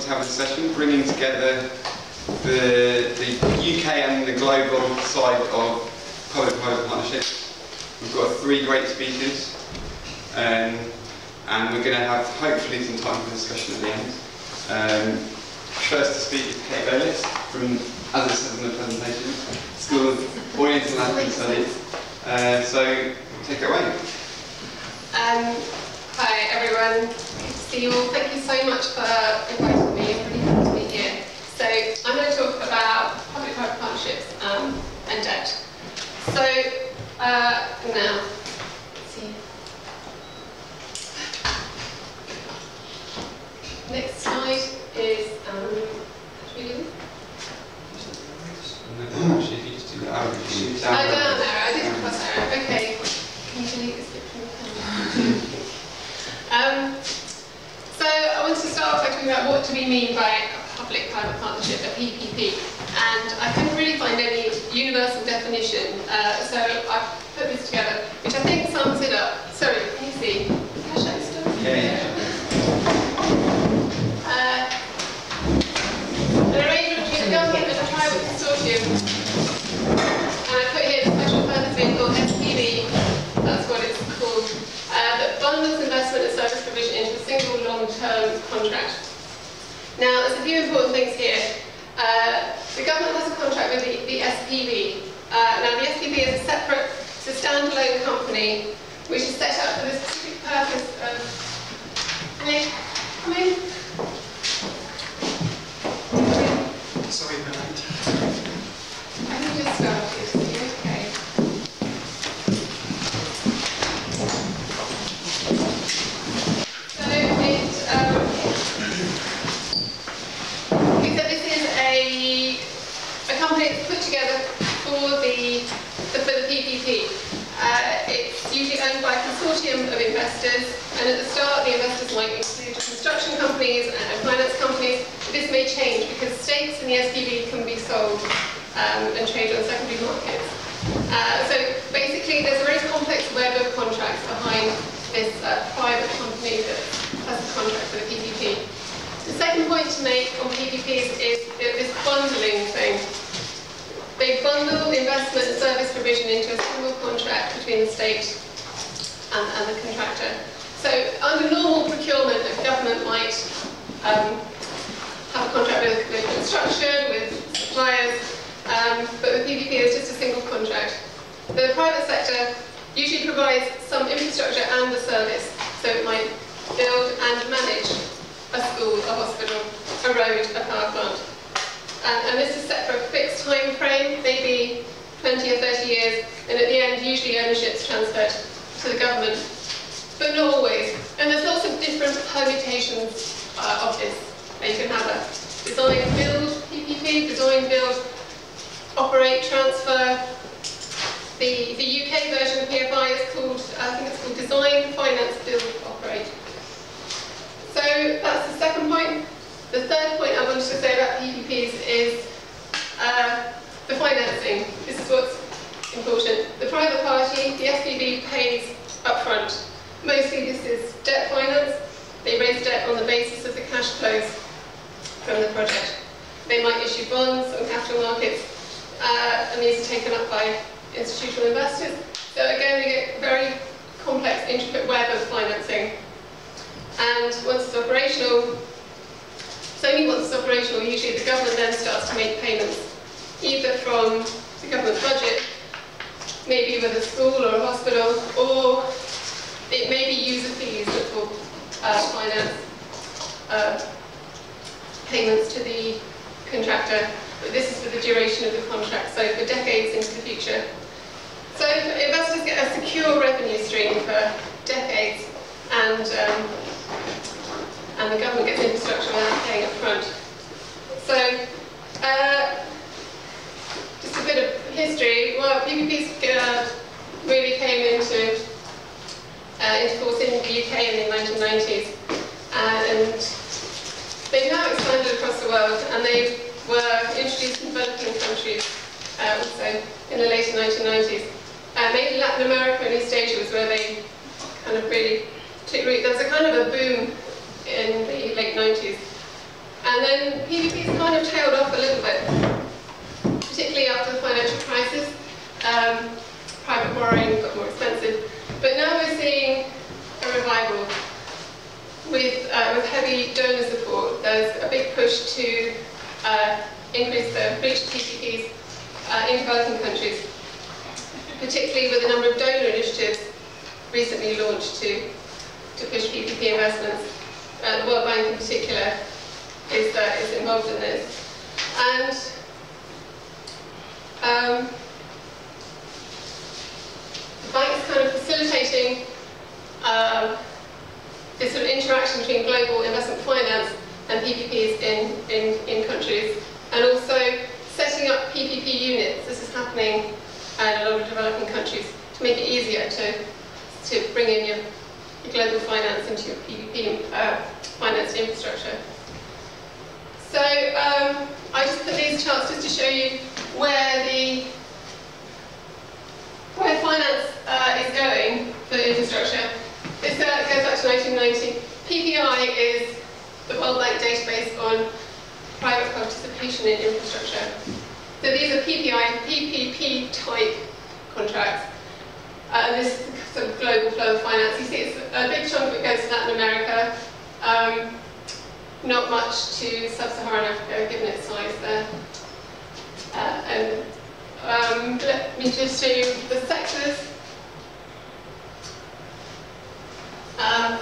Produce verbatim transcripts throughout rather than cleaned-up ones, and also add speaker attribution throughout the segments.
Speaker 1: have a session bringing together the, the U K and the global side of public-private partnerships. We've got three great speakers, um, and we're going to have hopefully some time for discussion at the end. Um, first to speak is Kate Bayliss from, as it says in the presentation, School of Oriental and African Studies. Uh, so take it away.
Speaker 2: Um, hi everyone, good to see you all. Thank you so much for inviting me. I'm really happy to be here. So I'm going to talk about public-private partnerships um, and debt. So uh, now, let's see. Next slide is um, should we do this?
Speaker 1: No, actually, if you just do that,
Speaker 2: Oh, down there. I didn't cross there. Okay. Can you delete this bit from the camera? Um, so I want to start off by talking about what do we mean by a public-private partnership, a P P P. And I couldn't really find any universal definition, uh, so I've put this together, which I think sums it up. Sorry, can you see? Can I show you stuff?
Speaker 1: Yeah, yeah.
Speaker 2: Uh, an arrangement between the government and a private consortium. And I put here the special purpose vehicle, S P V, that's what it's called, uh, that bundles investment and service provision into a single long-term contract. Now, there's a few important things here. Uh, the government has a contract with the, the S P V. Uh, now, the S P V is a separate, it's a standalone company which is set up for the specific purpose of. Hey, come in.
Speaker 3: Sorry, but
Speaker 2: I think just started. Are you okay? So it, um, except this is a a company that's put together for the, the for the P P P. Uh, it's usually owned by a consortium of investors, and at the start the investors might include construction companies and finance companies. But this may change because stakes in the S P V can be sold um, and traded on secondary markets. Uh, so basically there's a very complex web of contracts behind this uh, private company that has a contract for the P P P. The second point to make on P P Ps is this bundling thing. They bundle investment and service provision into a single contract between the state and, and the contractor. So under normal procurement, the government might um, have a contract with, with construction, with suppliers, um, but with P P P it's just a single contract. The private sector usually provides some infrastructure and the service, so it might build and manage a school, a hospital, a road, a power plant. And, and this is set for a fixed time frame, maybe twenty or thirty years, and at the end usually ownership's transferred to the government, but not always. And there's lots of different permutations uh, of this. And you can have a design build P P P, design build, operate, transfer. The, the U K version of P F I is called, I think it's called design, finance, build, operate. So that's the second point. The third point I wanted to say about P P Ps is uh, the financing. This is what's important. The private party, the S P V, pays upfront. Mostly this is debt finance. They raise debt on the basis of the cash flows from the project. They might issue bonds on capital markets, uh, and these are taken up by institutional investors. So again, we get a very complex, intricate web of financing. And once it's operational, it's only once it's operational, usually the government then starts to make payments, either from the government budget, maybe with a school or a hospital, or it may be user fees that will uh, finance uh, payments to the contractor. But this is for the duration of the contract, so for decades into the future. So investors get a secure revenue stream for decades, and um, and the government gets infrastructure without paying up front. So, uh, just a bit of history. Well, P P Ps uh, really came into, uh, into force in the U K in the nineteen nineties, uh, and they've now expanded across the world, and they were introduced in developing countries uh, also in the later nineteen nineties. Uh, maybe Latin America and East Asia was where they kind of really took root. There was a kind of a boom in the late nineties. And And then P V Ps kind of tailed off a little bit, particularly after the financial crisis. Um, private borrowing got more expensive. But now we're seeing a revival with, uh, with heavy donor support. There's a big push to uh, increase the reach of P V Ps uh, in developing countries, particularly with a number of donor initiatives recently launched to, to push P V P investments. Uh, the World Bank in particular is, uh, is involved in this. And um, the bank's kind of facilitating uh, this sort of interaction between global investment finance and P V Ps in, in, in countries, and also setting up P P P units. This is happening in a lot of developing countries to make it easier to, to bring in your, your global finance into your P V P uh, financed infrastructure. So um, I just put these charts just to show you where the where finance uh, is going for infrastructure. This uh, goes back to nineteen ninety. P P I is the World Bank database on private participation in infrastructure. So these are P P I, P P P type contracts. Uh, and this is the sort of global flow of finance. You see it's a big chunk of it goes to Latin America. Um, not much to sub-Saharan Africa, given its size there. Uh, and um, let me just show you the sectors. Um,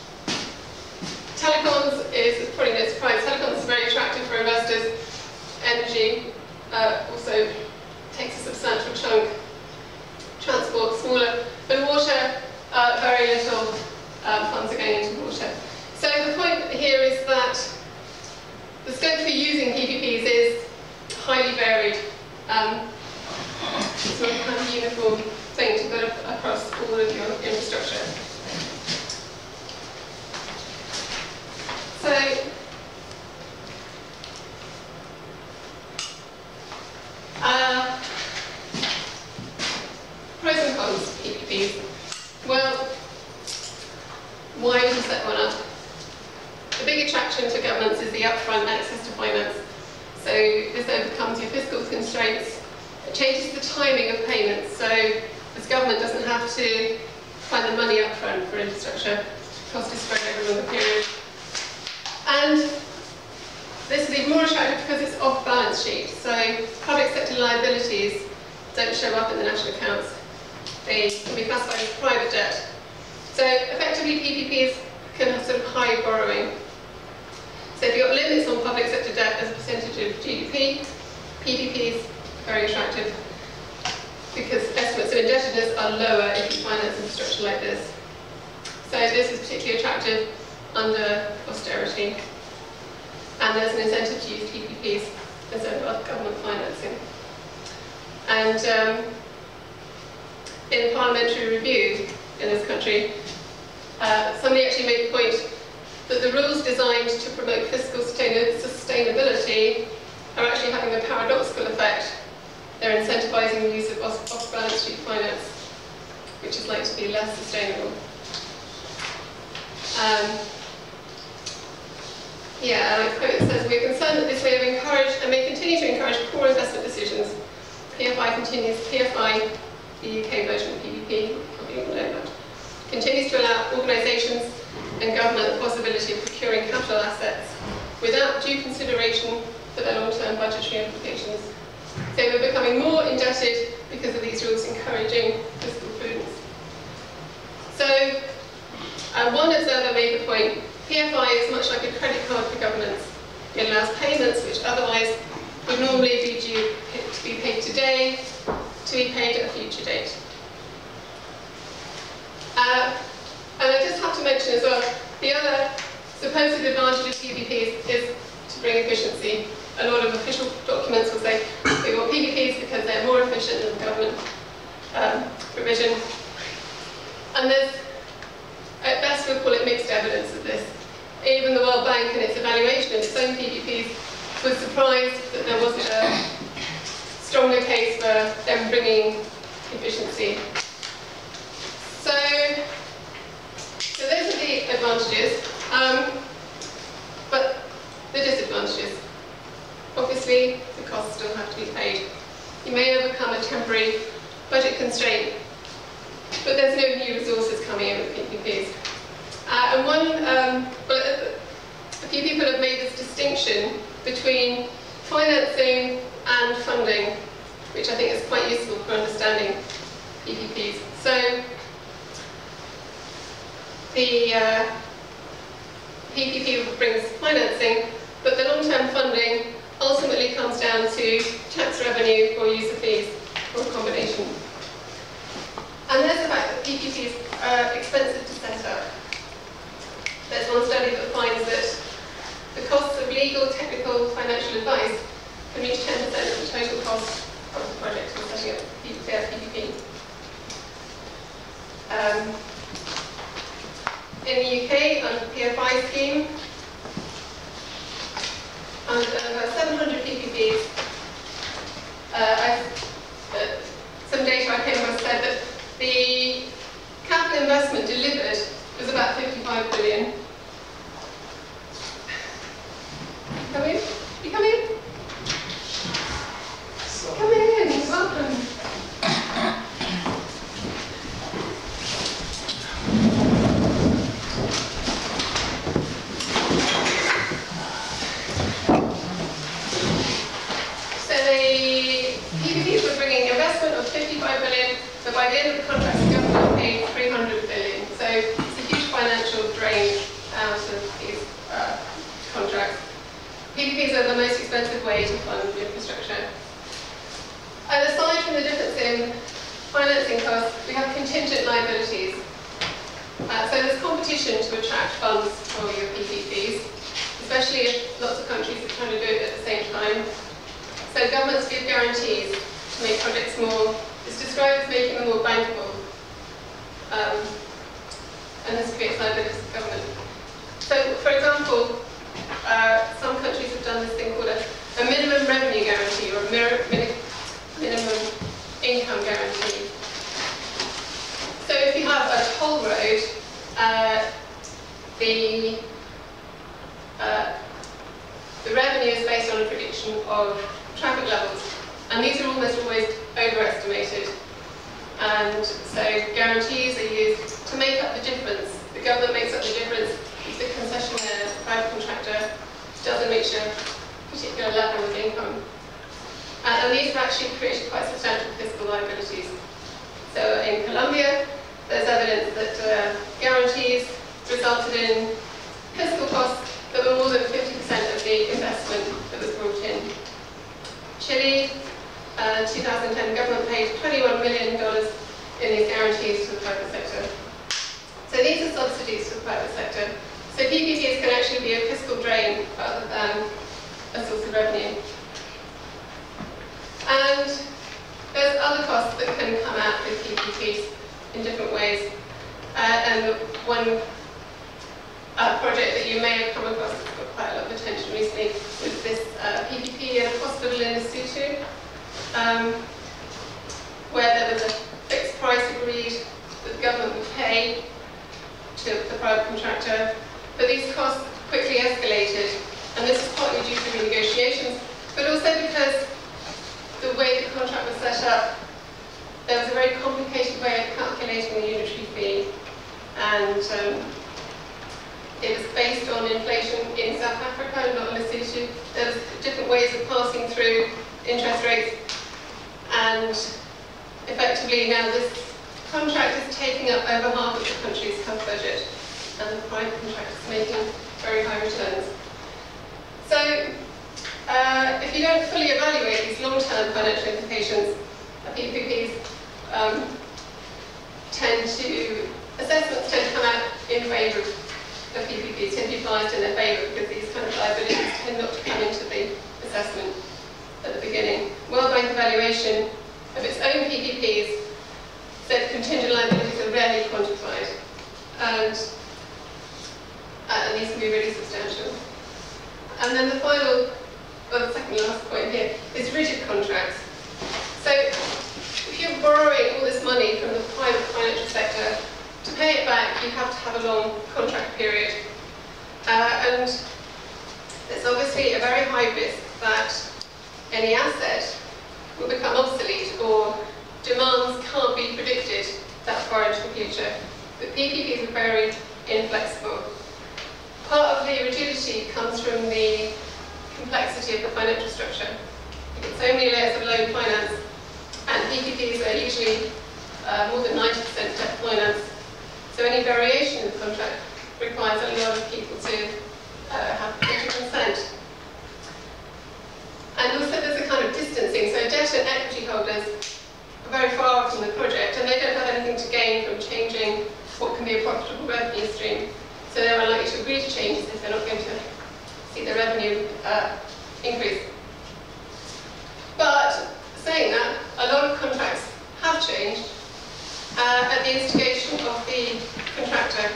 Speaker 2: telecoms is probably no surprise. Telecoms is very attractive for investors. Energy uh, also takes a substantial chunk. Transport smaller, but water, uh, very little um, funds are going into water. So the point here is that the scope for using P P Ps is highly varied. Um, it's not a kind of uniform thing to go across all of your infrastructure. So, uh, pros and cons of P P Ps. Well, why would you set one up? The big attraction to governments is the upfront access to finance. So this overcomes your fiscal constraints. It changes the timing of payments. So this government doesn't have to find the money upfront for infrastructure. The cost is spread over a longer period. And this is even more attractive because it's off balance sheet. So public sector liabilities don't show up in the national accounts. They can be classified as private debt. So effectively P P Ps can have sort of high borrowing. So if you've got limits on public sector debt as a percentage of G D P, P P Ps very attractive because estimates of indebtedness are lower if you finance infrastructure like this. So this is particularly attractive under austerity. And there's an incentive to use P P Ps instead of government financing. And um, in parliamentary review in this country, uh, somebody actually made the point that the rules designed to promote fiscal sustainability are actually having a paradoxical effect. They're incentivizing the use of off-balance sheet finance, which is likely to be less sustainable. Um, yeah, and I quote, it says, "We are concerned that this may have encouraged and may continue to encourage poor investment decisions." P F I continues, P F I, the U K version of P V P, probably all know that, continues to allow organisations and government the possibility of procuring capital assets without due consideration for their long-term budgetary implications. So we're becoming more indebted because of these rules encouraging fiscal prudence. So uh, one observer made the point, P F I is much like a credit card for governments. It allows payments which otherwise would normally be due to be paid today to be paid at a future date. Uh, and I just have to mention as well, the other supposed advantage of P V Ps is to bring efficiency. A lot of official documents will say we want P V Ps because they're more efficient than government um, provision. And there's, at best we'll call it mixed evidence of this. Even the World Bank in its evaluation of its own P V Ps was surprised that there wasn't a stronger case for them bringing efficiency. So, so those are the advantages. Um, but the disadvantages. advantages. Obviously, the costs still have to be paid. You may overcome a temporary budget constraint, but there's no new resources coming in with P P Ps. Uh, and one, um, well, a few people have made this distinction between financing and funding, which I think is quite useful for understanding P P Ps. So, the uh, P P P brings financing, but the long-term funding ultimately comes down to tax revenue or user fees, or a combination. And there's the fact that P P Ps are expensive to set up. There's one study that finds that the costs of legal, technical, financial advice can reach ten percent of the total cost of the project for setting up P P P. Um, in the U K, under the P F I scheme, under about seven hundred P P Ps, uh, I've, uh, some data I came across said that the capital investment delivered was about fifty-five billion. Come in? You come in? Come in, welcome. So the P P Ps were bringing investment of fifty-five billion, but by the end of the contract, the government paid three hundred billion. So it's a huge financial drain out of these uh, contracts. P P Ps are the most expensive way to fund infrastructure. And aside from the difference in financing costs, we have contingent liabilities. Uh, so there's competition to attract funds for your P P Ps, especially if lots of countries are trying to do it at the same time. So governments give guarantees to make projects more, it's described as making them more bankable. Um, and this creates liabilities for government. So, for example, uh, some countries have done this thing called a, a minimum revenue guarantee or a mir min minimum income guarantee. So if you have a toll road, uh, the, uh, the revenue is based on a prediction of traffic levels, and these are almost always overestimated. And so guarantees are used to make up the difference. The government makes up the difference if the concessionaire, the private contractor, doesn't reach a particular level of income. Uh, and these have actually created quite substantial fiscal liabilities. So in Colombia, there's evidence that uh, guarantees resulted in fiscal costs that were more than fifty percent of the investment that was brought in. Chile, uh, two thousand ten, government paid twenty-one million dollars in these guarantees to the private sector. So these are subsidies to the private sector. So P P Ps can actually be a fiscal drain rather than a source of revenue. And there's other costs that can come out with P P Ps in different ways. Uh, and one uh, project that you may have come across that's got quite a lot of attention recently was this uh, P P P in a hospital in Lesotho, um, where there was a fixed price agreed that the government would pay to the private contractor, but these costs quickly escalated, and this is partly due to renegotiations, but also because the way the contract was set up, there was a very complicated way of calculating the unitary fee, and um, it was based on inflation in South Africa, not in Lesotho. There was different ways of passing through interest rates, and effectively now this contract is taking up over half of the country's health budget, and the private contract is making very high returns. So, uh, if you don't fully evaluate these long-term financial implications, P P Ps um, tend to, assessments tend to come out in favour of P P Ps, tend to be biased in their favour because these kind of liabilities tend not to come into the assessment at the beginning. World Bank evaluation of its own P P Ps said contingent liabilities are rarely quantified, and, uh, and these can be really substantial. And then the final, or the second last point here, is rigid contracts. So if you're borrowing all this money from the private financial sector, to pay it back you have to have a long contract period. Uh, and there's obviously a very high risk that any asset will become obsolete or demands can't be predicted that far into the future. But P P Ps are very inflexible. Part of the rigidity comes from the complexity of the financial structure. You've got so many layers of loan finance, and P P Ps are usually uh, more than ninety percent debt finance. So any variation in the contract requires a lot of people to uh, have political consent. And also there's a kind of distancing, so debt and equity holders are very far from the project and they don't have anything to gain from changing what can be a profitable revenue stream. So they're unlikely to agree to changes if they're not going to see their revenue uh, increase. But saying that, a lot of contracts have changed uh, at the instigation of the contractor.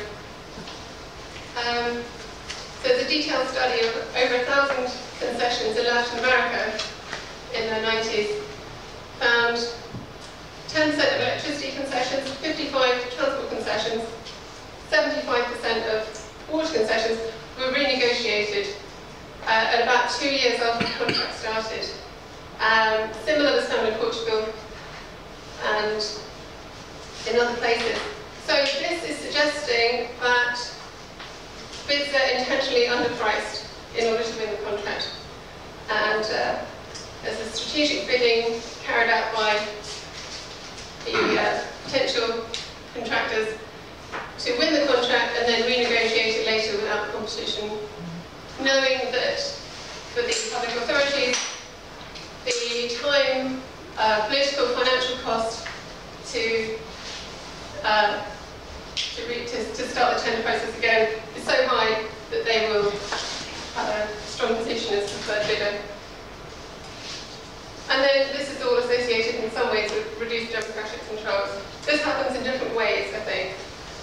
Speaker 2: Um, so there's a detailed study of over a thousand concessions in Latin America in the nineties found ten percent of electricity concessions, fifty-five transport concessions, seventy-five percent of water concessions were renegotiated uh, at about two years after the contract started. Um, similar was found in Portugal and in other places. So this is suggesting that bids are intentionally underpriced in order to win the contract. And uh, there's a strategic bidding carried out by the uh, potential contractors to win the contract and then renegotiate it later without competition, knowing that for the public authorities, the time, uh, political, financial cost to, uh, to, re to, to start the tender process again is so high that they will have a strong position as preferred bidder. And then this is all associated in some ways with reduced democratic controls. This happens in different ways, I think.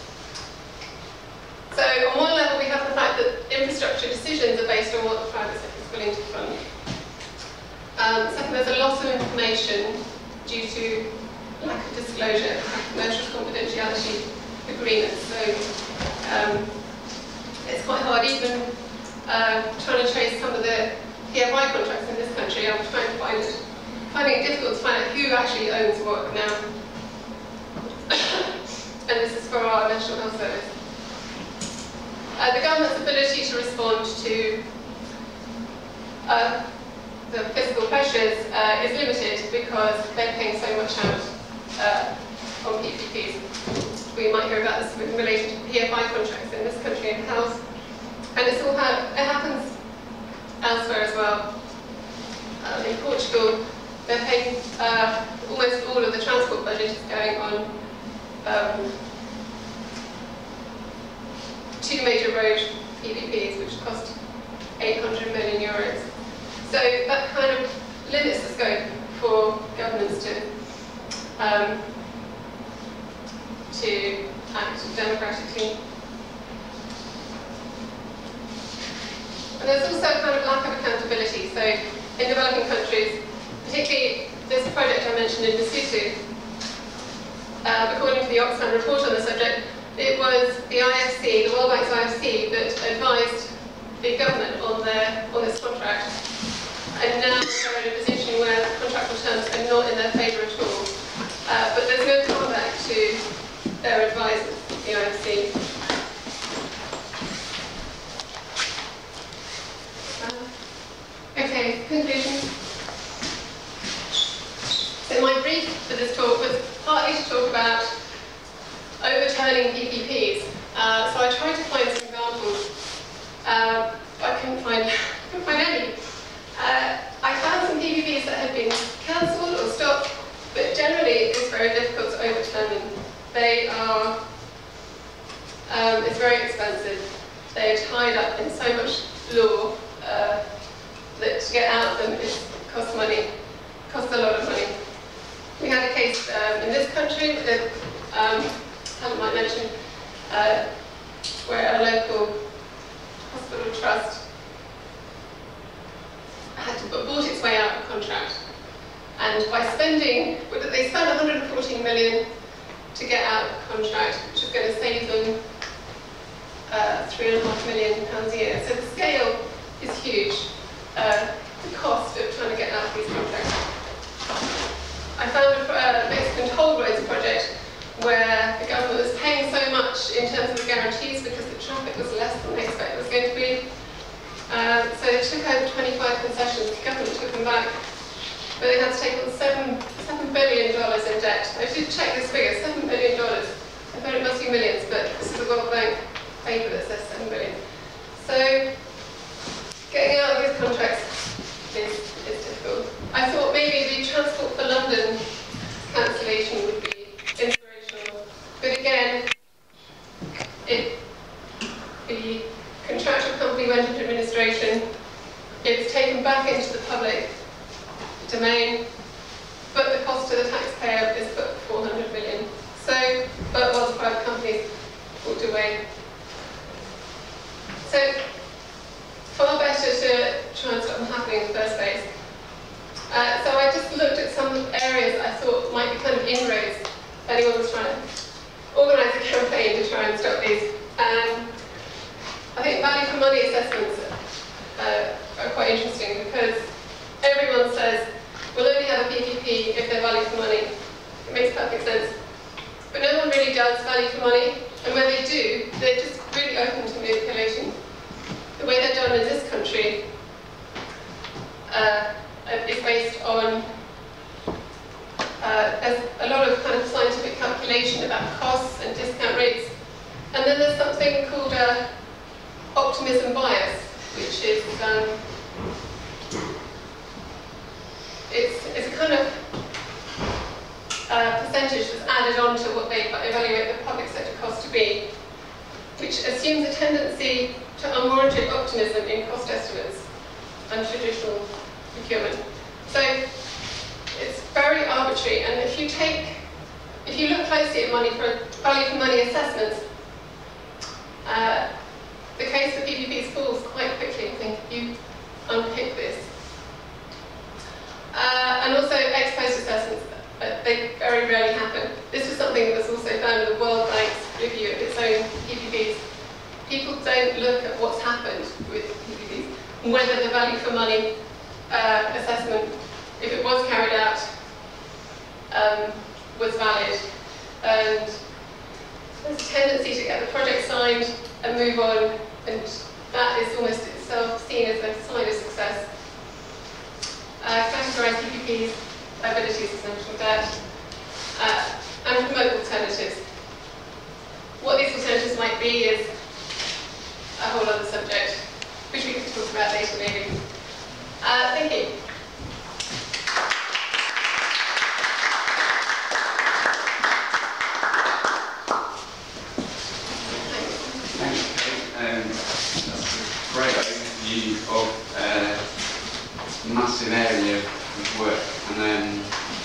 Speaker 2: So on one level we have the fact that infrastructure decisions are based on what the private sector is willing to fund. Um, second, there's a loss of information due to lack of disclosure, commercial confidentiality agreements. So um, it's quite hard, even uh, trying to trace some of the P F I contracts in this country. I'm trying to find it, finding it difficult to find out who actually owns what now. And this is for our National Health Service. Uh, the government's ability to respond to uh, the fiscal pressures uh, is limited because they're paying so much out uh, on P P Ps. We might hear about this in relation to P F I contracts in this country and health. And it's all ha it happens elsewhere as well. Um, in Portugal, they're paying uh, almost all of the transport budget is going on um, two major road P P Ps, which cost eight hundred million euros. So that kind of limits the scope for governments to um, to act democratically. And there's also a kind of lack of accountability. So in developing countries, particularly this project I mentioned in Lesotho, uh, according to the Oxfam report on the subject, it was the I F C, the World Bank's I F C, that advised the government on their on this contract. And now they're in a position where the contractual terms are not in their favour at all. Uh, but there's no comeback to their advisors, the I F C. Uh, okay, conclusions. So my brief for this talk was partly to talk about overturning P P Ps. Uh, so I tried to find some examples. Uh, I couldn't find, couldn't find any. Uh, I found some P P Ps that had been cancelled or stopped, but generally it's very difficult to overturn them. They are, um, it's very expensive. They are tied up in so much law uh, that to get out of them is costs money, costs a lot of money. We had a case um, in this country that um, Helen might mention, uh, where a local hospital trust had to bought its way out of contract, and by spending, they spent one hundred fourteen million to get out of the contract, which is going to save them uh, three and a half million pounds a year. So the scale is huge. Uh, the cost of trying to get out of these contracts. I found a uh, Mexican toll roads project where the government was paying so much in terms of the guarantees because the traffic was less than they expected it was going to be. Um, so they took over twenty-five concessions, the government took them back, but they had to take on seven, seven billion dollars in debt. I did check this figure, seven billion dollars. I thought it must be millions, but this is the World Bank paper that says seven billion. So getting out of these contracts is, is difficult. I thought maybe the Transport for London cancellation would be inspirational, but again, it, the contractual company went into administration, it was taken back into the public domain, but the cost to the taxpayer is put four hundred million. So, but while the private companies walked away. So, far better to try and stop them happening in the first place. Uh, so I just looked at some areas I thought might be kind of inroads if anyone was trying to organise a campaign to try and stop these. Um, I think value for money assessments uh, are quite interesting because everyone says we'll only have a P P P if they're value for money. It makes perfect sense. But no one really does value for money, and when they do, they're just really open to manipulation. The way they're done in this country uh, is based on uh, there's a lot of kind of scientific calculation about costs and discount rates, and then there's something called uh, optimism bias, which is um, it's it's a kind of uh, percentage that's added on to what they evaluate the public sector cost to be, which assumes a tendency to unwarranted optimism in cost estimates and traditional procurement. So it's very arbitrary, and if you take, if you look closely at money for value for money assessments, uh, the case for P P Ps falls quite quickly. I think you unpick this, uh, and also ex post assessments. Uh, they very rarely happen. This was something that was also found in the World Bank's review of its own P P Ps. People don't look at what's happened with P P Ps, and whether the value for money uh, assessment, if it was carried out, um, was valid. And there's a tendency to get the project signed and move on, and that is almost itself seen as a sign of success. Uh, categorise P P Ps, liabilities, essential debt, uh, and promote alternatives. What these alternatives might be is a whole other subject, which we can talk about later maybe. Uh, thank you.
Speaker 1: Thanks, Kate. Um, that's a great overview of uh, a massive area of work. And then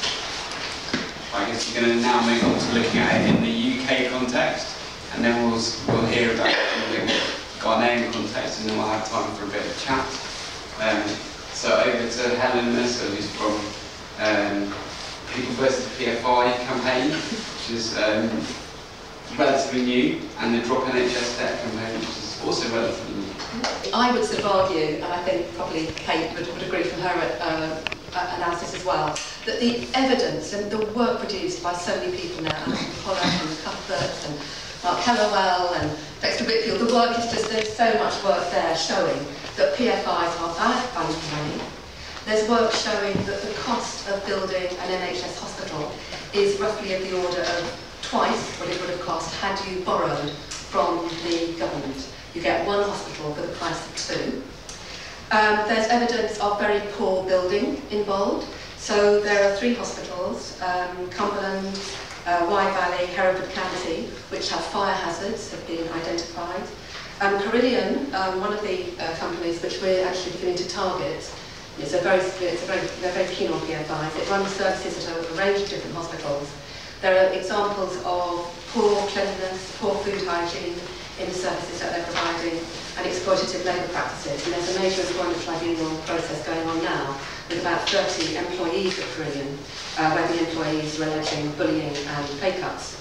Speaker 1: I guess we're going to now move on to looking at it in the U K context, and then we'll, we'll hear about it in the Ghanaian context, and then we'll have time for a bit of chat. Um, so over to Helen Mercer, who's from um, People versus P F I campaign, which is um, relatively new, and the Drop N H S Debt campaign, which is also relatively new.
Speaker 4: I would sort of argue, and I think probably Kate would, would agree from her uh, analysis as well, that the evidence and the work produced by so many people now, Alison Pollock and Cuthbert and Mark Hellowell and Dexter Whitfield, the work is just, there's so much work there showing that P F Is are bad value for money. There's work showing that the cost of building an N H S hospital is roughly of the order of twice what it would have cost had you borrowed from the government. You get one hospital for the price of two. Um, there's evidence of very poor building involved. So there are three hospitals, um, Cumberland, uh, Wye Valley, Hereford County, which have fire hazards, have been identified. Um, Carillion, um, one of the uh, companies which we're actually beginning to target, it's a very, it's a very, they're very keen on P F Is. It runs services at a range of different hospitals. There are examples of poor cleanliness, poor food hygiene in the services that they're providing, and exploitative labour practices. And there's a major employment tribunal process going on now with about thirty employees at Carillion, uh, where the employees are alleging bullying and pay cuts.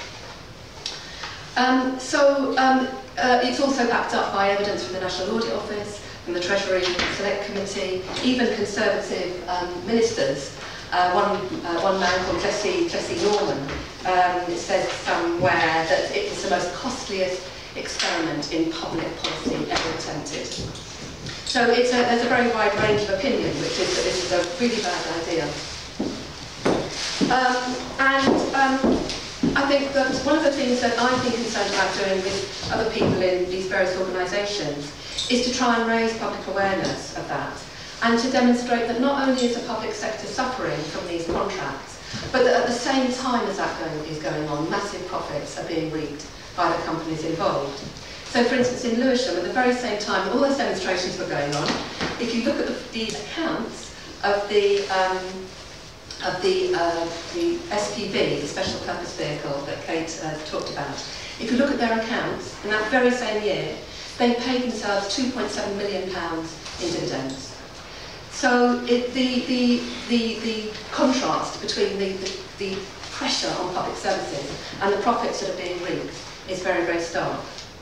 Speaker 4: Um, so um, uh, it's also backed up by evidence from the National Audit Office, in the Treasury Select Committee, even Conservative um, ministers. Uh, one, uh, one man called Jesse, Jesse Norman um, said somewhere that it was the most costliest experiment in public policy ever attempted. So it's a, there's a very wide range of opinion, which is that this is a really bad idea. Um, and um, I think that one of the things that I've been concerned about doing with other people in these various organisations is to try and raise public awareness of that, and to demonstrate that not only is the public sector suffering from these contracts, but that at the same time as that going, is going on, massive profits are being reaped by the companies involved. So for instance, in Lewisham, at the very same time all those demonstrations were going on, if you look at the, the accounts of the, um, of the, uh, the S P V, the Special Purpose Vehicle that Kate uh, talked about, if you look at their accounts, in that very same year, they paid themselves two point seven million pounds in dividends. So it, the, the, the, the contrast between the, the, the pressure on public services and the profits that are being reaped is very, very stark.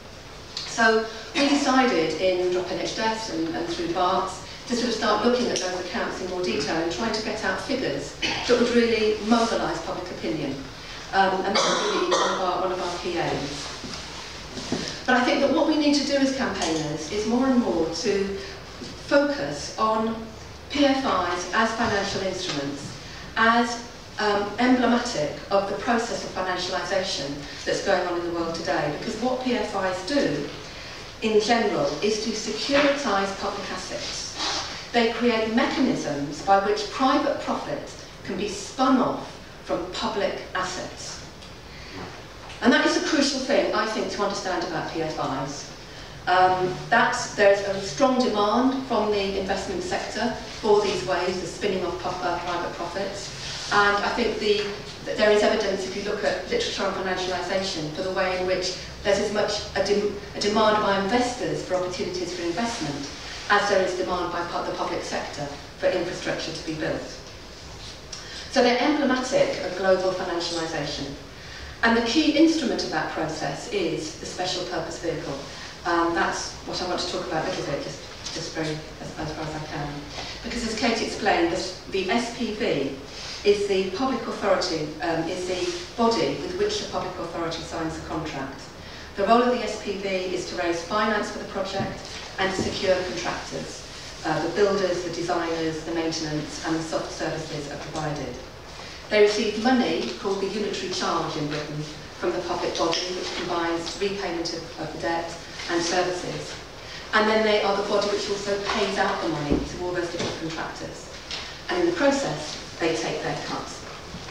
Speaker 4: So we decided in Drop N H S and, and through BARTS to sort of start looking at those accounts in more detail and trying to get out figures that would really mobilise public opinion. Um, and that's really one of, our, one of our key aims. But I think that what we need to do as campaigners is more and more to focus on P F Is as financial instruments, as um, emblematic of the process of financialisation that's going on in the world today. Because what P F Is do, in general, is to securitise public assets. They create mechanisms by which private profit can be spun off from public assets. And that is a crucial thing, I think, to understand about P F Is. Um, that's, there's a strong demand from the investment sector for these ways of spinning off uh, private profits. And I think the, that there is evidence, if you look at literature on financialisation, for the way in which there's as much a, de a demand by investors for opportunities for investment as there is demand by the public sector for infrastructure to be built. So they're emblematic of global financialisation. And the key instrument of that process is the Special Purpose Vehicle. Um, that's what I want to talk about a little bit, just, just very as, as far as I can. Because as Kate explained, this, the S P V is the public authority, um, is the body with which the public authority signs the contract. The role of the S P V is to raise finance for the project and to secure contractors. Uh, the builders, the designers, the maintenance and the soft services are provided. They receive money called the unitary charge in Britain from the public body, which combines repayment of, of the debt and services. And then they are the body which also pays out the money to all those different contractors. And in the process, they take their cuts.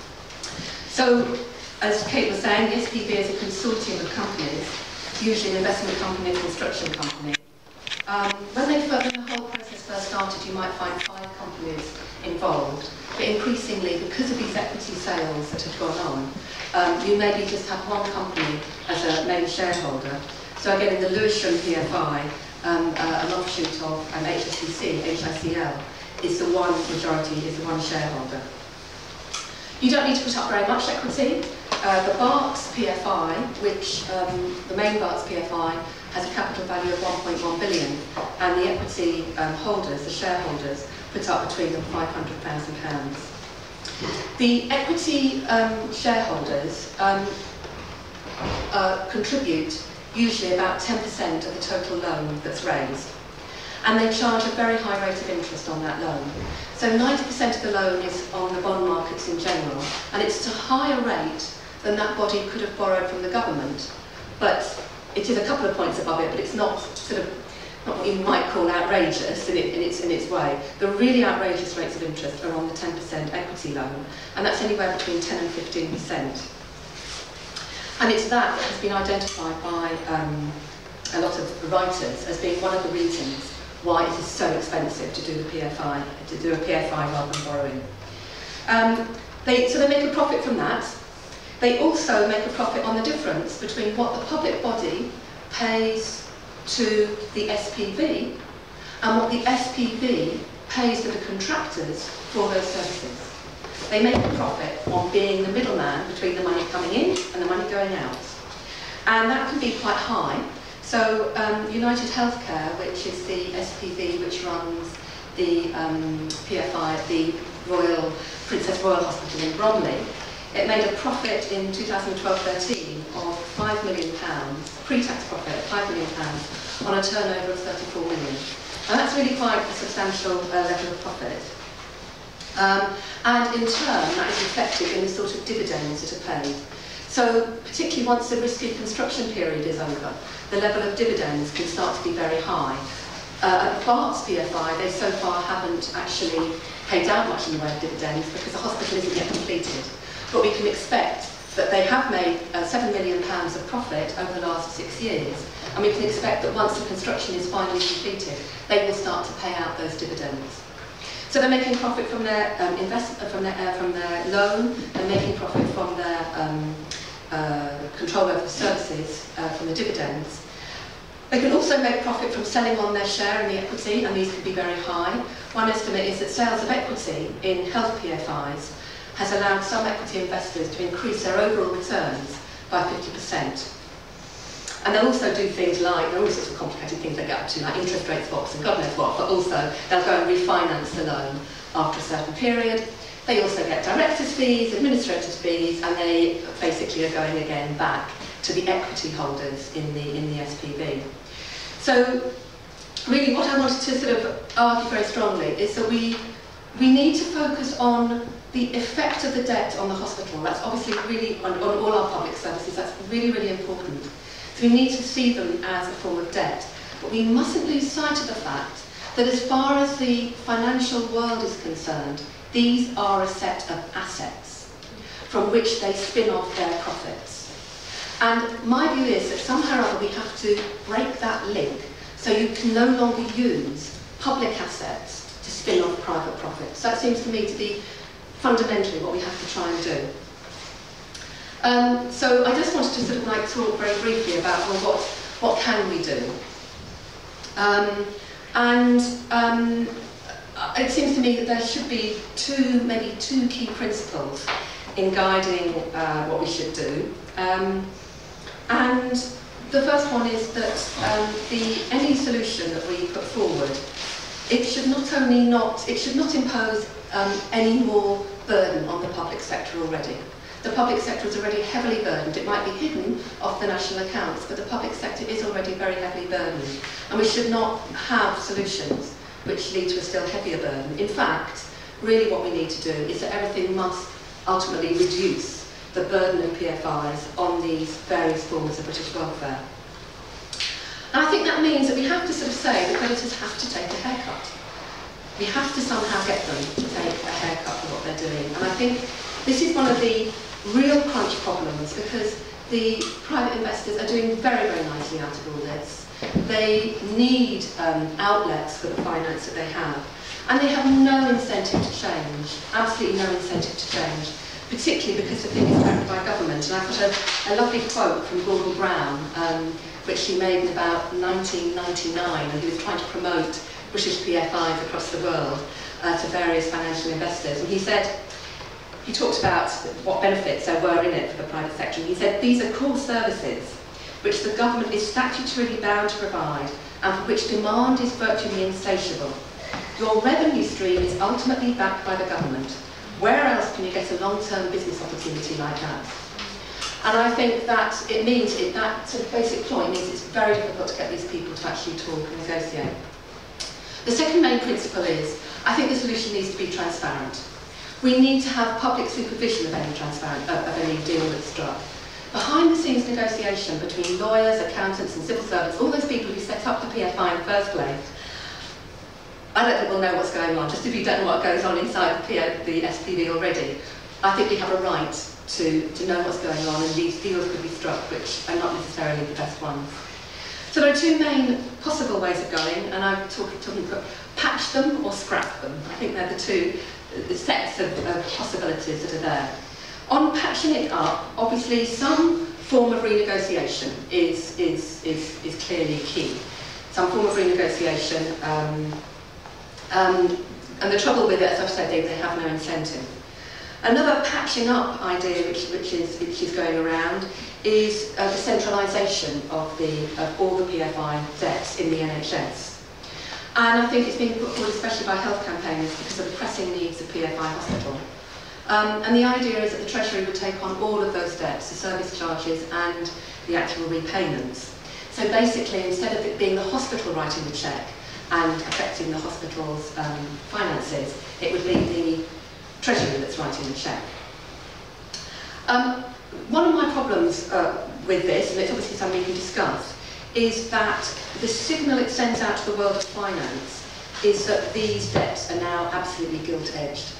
Speaker 4: So, as Kate was saying, the S P V is a consortium of companies, usually an investment company, a construction company. Um, when, they, when the whole process first started, you might find five companies involved. But increasingly, because of these equity sales that have gone on, um, you maybe just have one company as a main shareholder. So again, in the Lewisham P F I, um, uh, an offshoot of um, H S B C, H I C L, is the one majority, is the one shareholder. You don't need to put up very much equity. Uh, the BARTS P F I, which um, the main BARTS P F I has a capital value of one point one billion, and the equity um, holders, the shareholders, put up between them five hundred thousand pounds. The equity um, shareholders um, uh, contribute usually about ten percent of the total loan that's raised. And they charge a very high rate of interest on that loan. So ninety percent of the loan is on the bond markets in general, and it's at a higher rate than that body could have borrowed from the government. But it is a couple of points above it, but it's not sort of not what you might call outrageous in, it, in, its, in its way. The really outrageous rates of interest are on the ten percent equity loan, and that's anywhere between ten and fifteen percent. And it's that that has been identified by um, a lot of writers as being one of the reasons why it is so expensive to do the P F I, to do a P F I rather than borrowing. Um, they, so they make a profit from that. They also make a profit on the difference between what the public body pays to the S P V and what the S P V pays to the contractors for those services. They make a profit on being the middleman between the money coming in and the money going out. And that can be quite high. So um, United Healthcare, which is the S P V which runs the um, P F I at the Royal Princess Royal Hospital in Bromley, it made a profit in two thousand twelve thirteen of five million pounds, pre-tax profit of five million pounds on a turnover of thirty-four million. And that's really quite a substantial uh, level of profit. Um, and in turn, that is reflected in the sort of dividends that are paid. So, particularly once the risky construction period is over, the level of dividends can start to be very high. Uh, at Bart's P F I, they so far haven't actually paid out much in the way of dividends because the hospital isn't yet completed. But we can expect that they have made uh, seven million pounds of profit over the last six years. And we can expect that once the construction is finally completed, they will start to pay out those dividends. So they're making profit from their um, investment, from their uh, from their loan, and making profit from their um, uh, control over the services uh, from the dividends. They can also make profit from selling on their share in the equity, and these can be very high. One estimate is that sales of equity in health P F Is has allowed some equity investors to increase their overall returns by fifty percent. And they'll also do things like, there are all sorts of complicated things they get up to, like interest rate swaps and God knows what, but also they'll go and refinance the loan after a certain period. They also get directors' fees, administrators' fees, and they basically are going again back to the equity holders in the, in the S P V. So really what I wanted to sort of argue very strongly is that we, we need to focus on the effect of the debt on the hospital. That's obviously really, on, on all our public services, that's really, really important. So we need to see them as a form of debt. But we mustn't lose sight of the fact that as far as the financial world is concerned, these are a set of assets from which they spin off their profits. And my view is that somehow or other we have to break that link so you can no longer use public assets to spin off private profits. That seems to me to be fundamentally what we have to try and do. Um, so I just wanted to sort of like talk very briefly about, well, what, what can we do? Um, and um, it seems to me that there should be two, maybe two key principles in guiding uh, what we should do. Um, and the first one is that um, the, any solution that we put forward, it should not only not, it should not impose um, any more burden on the public sector already. The public sector is already heavily burdened. It might be hidden off the national accounts, but the public sector is already very heavily burdened. And we should not have solutions which lead to a still heavier burden. In fact, really what we need to do is that everything must ultimately reduce the burden of P F Is on these various forms of British welfare. And I think that means that we have to sort of say that creditors have to take a haircut. We have to somehow get them to take a haircut for what they're doing. And I think this is one of the real crunch problems, because the private investors are doing very, very nicely out of all this. They need um, outlets for the finance that they have, and they have no incentive to change, absolutely no incentive to change, particularly because the thing is backed by government. And I've got a, a lovely quote from Gordon Brown, um, which he made in about nineteen ninety-nine, and he was trying to promote British P F Is across the world uh, to various financial investors. And he said, he talked about what benefits there were in it for the private sector. And he said, these are core services which the government is statutorily bound to provide and for which demand is virtually insatiable. Your revenue stream is ultimately backed by the government. Where else can you get a long-term business opportunity like that? And I think that it means, it, that sort of basic point means it's very difficult to get these people to actually talk and negotiate. The second main principle is, I think the solution needs to be transparent. We need to have public supervision of any transparent of, of any deal that's struck. Behind the scenes negotiation between lawyers, accountants and civil servants, all those people who set up the P F I in the first place, I don't think we'll know what's going on. Just if you don't know what goes on inside the, P O, the S P V already, I think we have a right to, to know what's going on, and these deals could be struck which are not necessarily the best ones. So there are two main possible ways of going, and I'm talking, talking about patch them or scrap them. I think they're the two the sets of, of possibilities that are there. On patching it up, obviously some form of renegotiation is, is, is, is clearly key. Some form of renegotiation, um, um, and the trouble with it, as I've said, they, they have no incentive. Another patching up idea which, which, is, which is going around is uh, the centralisation of, the, of all the P F I debts in the N H S. And I think it's been put forward especially by health campaigners because of the pressing needs of P F I hospital. Um, and the idea is that the Treasury would take on all of those debts, the service charges and the actual repayments. So basically, instead of it being the hospital writing the cheque and affecting the hospital's um, finances, it would be the Treasury that's writing the cheque. Um, one of my problems uh, with this, and it's obviously something we can discuss, is that the signal it sends out to the world of finance is that these debts are now absolutely gilt-edged.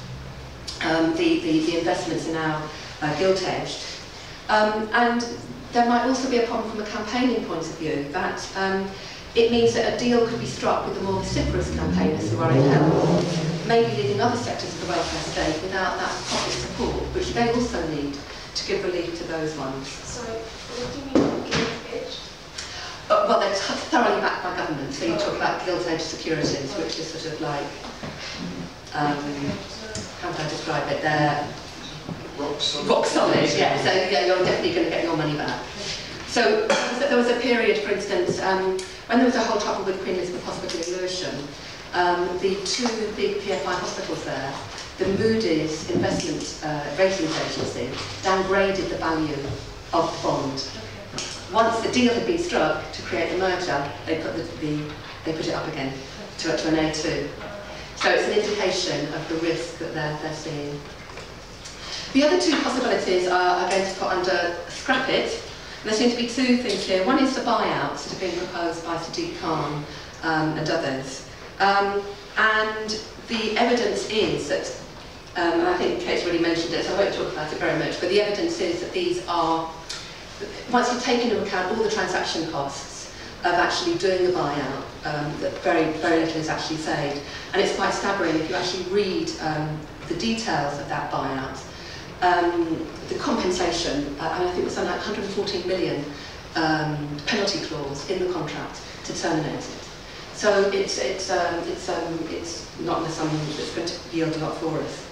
Speaker 4: Um, the, the, the investments are now uh, gilt-edged. Um, and there might also be a problem from a campaigning point of view, that um, it means that a deal could be struck with the more vociferous campaigners who are in health, maybe leaving other sectors of the welfare state without that public support, which they also need to give relief to those ones.
Speaker 2: Sorry, what do you mean gilt-edged?
Speaker 4: Uh, well, they're thoroughly backed by government, so you talk about gilt-edged securities, which is sort of like, um, how do I describe it? They're
Speaker 3: Rock solid.
Speaker 4: rock solid, yeah, so yeah, you're definitely going to get your money back. So there was a period, for instance, um, when there was a whole trouble with Queen Elizabeth Hospital in Lewisham, um, the two big P F I hospitals there, the Moody's investment uh, ratings agency downgraded the value of the bond. Once the deal had been struck to create the merger, they put the, the they put it up again to, to an A two. So it's an indication of the risk that they're, they're seeing. The other two possibilities are, are going to put under scrap it. And there seem to be two things here. One is the buyouts that have been proposed by Sadiq Khan um, and others. Um, and the evidence is that, um, and I think Kate's already mentioned it, so I won't talk about it very much, but the evidence is that these are, once you take into account all the transaction costs of actually doing the buyout, um, that very, very little is actually saved. And it's quite staggering if you actually read um, the details of that buyout. Um, the compensation, uh, and I think it was something like one hundred fourteen million um, penalty clause in the contract to terminate it. So it's it's um, it's um, it's not something that's going to yield a lot for us.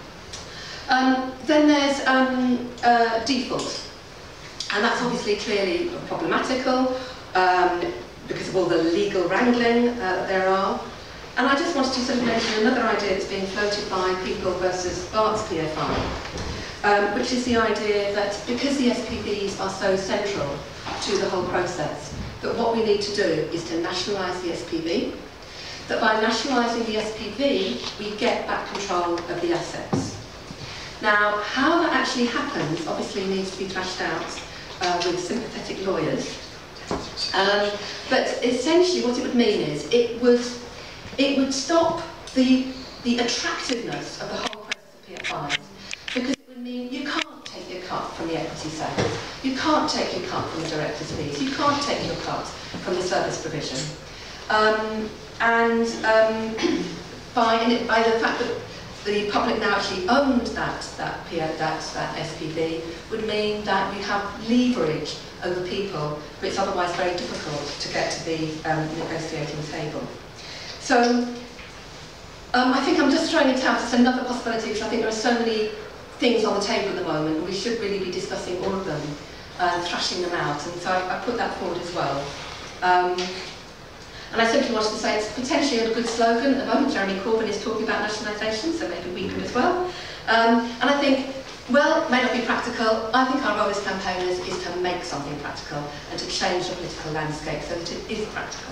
Speaker 4: Um, then there's um, uh, default, and that's obviously clearly problematical um, because of all the legal wrangling uh, there are. And I just wanted to sort of mention another idea that's being floated by People versus Bart's P F I, um, which is the idea that because the S P Vs are so central to the whole process, that what we need to do is to nationalise the S P V, that by nationalising the S P V, we get back control of the assets. Now, how that actually happens obviously needs to be thrashed out uh, with sympathetic lawyers. Um, but essentially what it would mean is it would It would stop the, the attractiveness of the whole process of P F Is, because it would mean you can't take your cut from the equity sales, you can't take your cut from the director's fees, you can't take your cut from the service provision. Um, and um, by, by the fact that the public now actually owned that, that, that, that S P V would mean that we have leverage over people, but it's otherwise very difficult to get to the um, negotiating table. So, um, I think I'm just throwing it out as another possibility, because I think there are so many things on the table at the moment, and we should really be discussing all of them, uh, thrashing them out, and so I, I put that forward as well. Um, and I simply wanted to say it's potentially a good slogan. At the moment, Jeremy Corbyn is talking about nationalisation, so maybe we could as well. Um, and I think, well, it may not be practical. I think our role as campaigners is to make something practical, and to change the political landscape so that it is practical.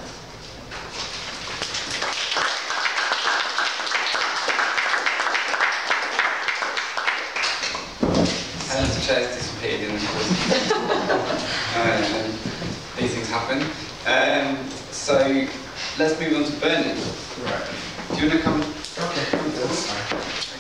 Speaker 1: Helen's chair's disappeared in the course. um, these things happen. Um, so let's move on to Bernard.
Speaker 3: Right.
Speaker 1: Do you want to come?
Speaker 3: Okay, that's fine.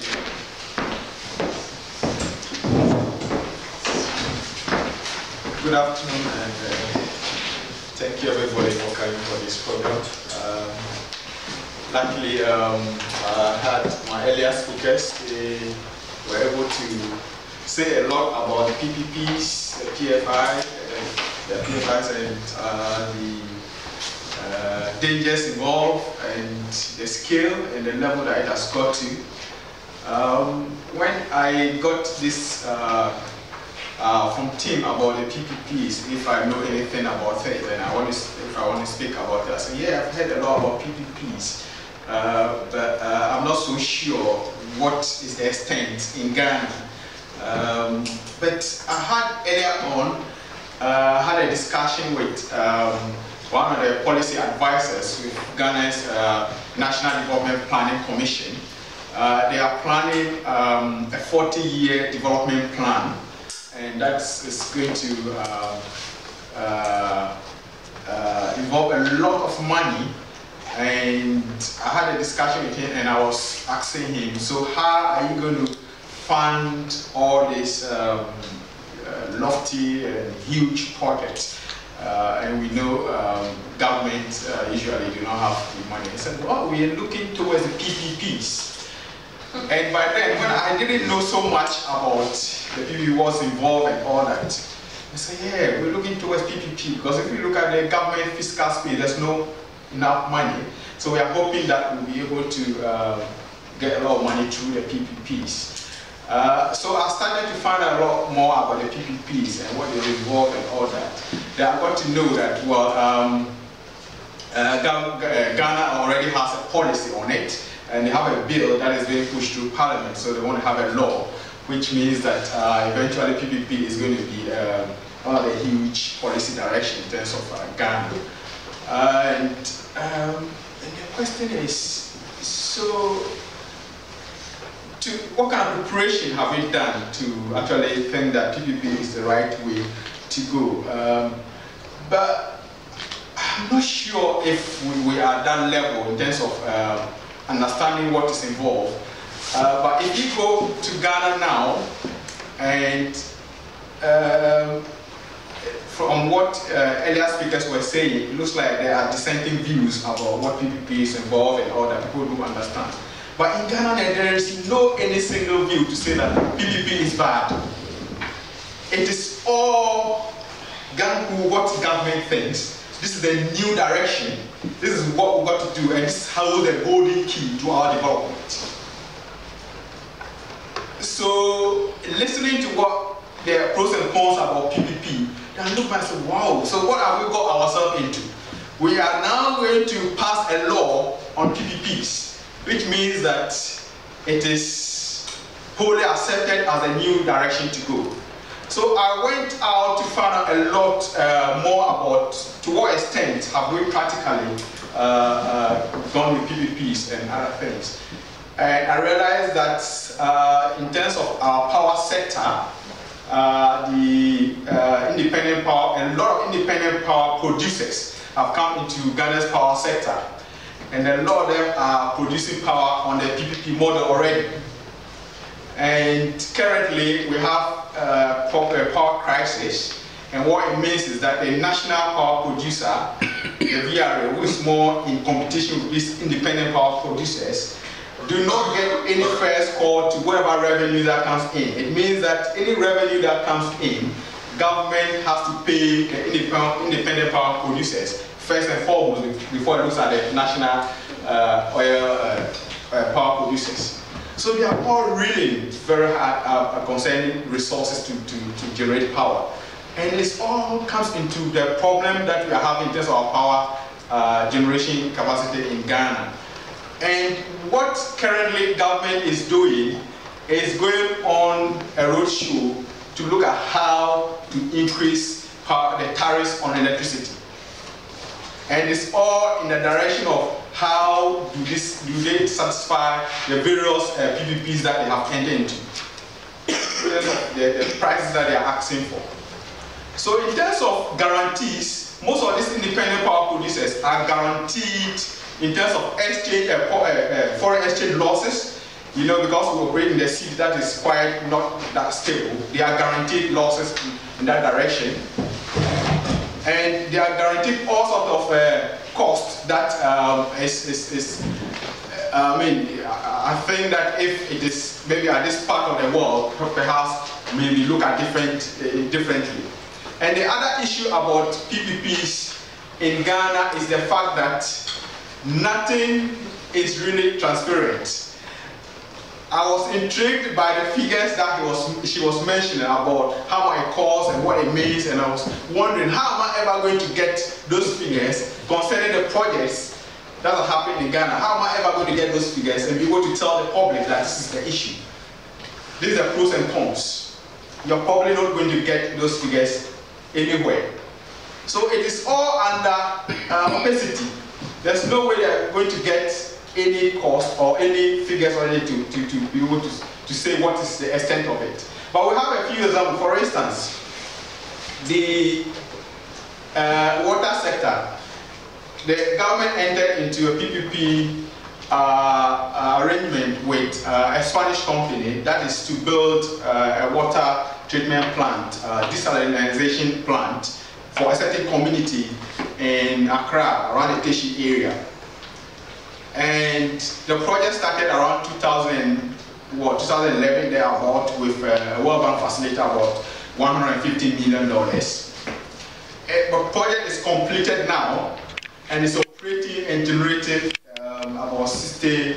Speaker 3: Good afternoon, and uh, thank you everybody for coming for this program. Um, luckily, um, I had my earlier speakers, they were able to say a lot about the P P Ps, the P F I, uh, the P F Is, and uh, the uh, dangers involved, and the scale and the level that it has got to. Um, when I got this uh, uh, from Tim about the P P Ps, if I know anything about it, and I want to, if I want to speak about it, I said, yeah, I've heard a lot about P P Ps, uh, but uh, I'm not so sure what is the extent in Ghana. Um, but I had earlier on, uh, had a discussion with um, one of the policy advisors with Ghana's uh, National Development Planning Commission. Uh, they are planning um, a forty year development plan, and that is going to uh, uh, uh, involve a lot of money. And I had a discussion with him, and I was asking him, so how are you going to fund all these um, uh, lofty and huge projects? Uh, and we know um, government uh, usually do not have the money. I said, well, we are looking towards the P P Ps. And by then, when I didn't know so much about the P P P was involved and all that, I said, yeah, we're looking towards P P P, because if you look at the government fiscal space, there's no enough money. So we are hoping that we'll be able to uh, get a lot of money through the P P Ps. Uh, so I started to find out a lot more about the P P Ps and what is involved and all that. Then I got to know that, well, um, uh, Ghana already has a policy on it, and they have a bill that is being pushed through Parliament, so they want to have a law, which means that uh, eventually P P P is going to be um, one of the huge policy direction in terms of uh, Ghana. Uh, and, um, and the question is, so, to, what kind of preparation have we done to actually think that P P P is the right way to go? Um, but I'm not sure if we, we are at that level in terms of uh, understanding what is involved. Uh, but if you go to Ghana now, and um, from what uh, earlier speakers were saying, it looks like there are dissenting views about what P P P is involved and all that people do understand. But in Ghana, there is no any single view to say that P P P is bad. It is all what government thinks. This is the new direction. This is what we've got to do, and this is how the golden key to our development. So, listening to what the pros and cons about P P P, I look back and say, wow, so what have we got ourselves into? We are now going to pass a law on P P Ps, which means that it is wholly accepted as a new direction to go. So I went out to find out a lot uh, more about to what extent have we practically uh, uh, gone with P P Ps and other things. And I realized that uh, in terms of our power sector, uh, the uh, independent power, a lot of independent power producers have come into Ghana's power sector. And a lot of them are producing power on the P P P model already. And currently we have uh, a power crisis, and what it means is that the national power producer, the V R A, who is more in competition with these independent power producers, do not get any first call to whatever revenue that comes in. It means that any revenue that comes in, government has to pay the independent power producers first and foremost before it looks at the national uh, oil uh, uh, power producers. So they are all really very hard uh, concerning resources to, to, to generate power. And this all comes into the problem that we are having in terms of our power uh, generation capacity in Ghana. And what currently government is doing is going on a roadshow to look at how to increase power, the tariffs on electricity. And it's all in the direction of how do, this, do they satisfy the various uh, P P Ps that they have entered into, the, the prices that they are asking for. So in terms of guarantees, most of these independent power producers are guaranteed in terms of exchange, uh, uh, foreign exchange losses. You know, because we operate in the city that is quite not that stable, they are guaranteed losses in, in that direction. And they are guaranteed all sorts of uh, costs that um, is, is, is uh, I mean, I think that if it is maybe at this part of the world, perhaps maybe look at different, uh, differently. And the other issue about P P Ps in Ghana is the fact that nothing is really transparent. I was intrigued by the figures that he was, she was mentioning about how much it costs and what it means, and I was wondering how am I ever going to get those figures concerning the projects that are happening in Ghana. How am I ever going to get those figures and be able to tell the public that this is the issue? These are pros and cons. You're probably not going to get those figures anywhere. So it is all under uh, opacity. There's no way they're going to get any cost or any figures or anything to, to, to be able to, to say what is the extent of it. But we have a few examples. For instance, the uh, water sector. The government entered into a P P P uh, arrangement with uh, a Spanish company that is to build uh, a water treatment plant, uh, desalination plant for a certain community in Accra, around the Teshi area. And the project started around two thousand, what, two thousand eleven, there about, with a World Bank facility about one hundred fifty million dollars. The project is completed now and is operating and generating um, about sixty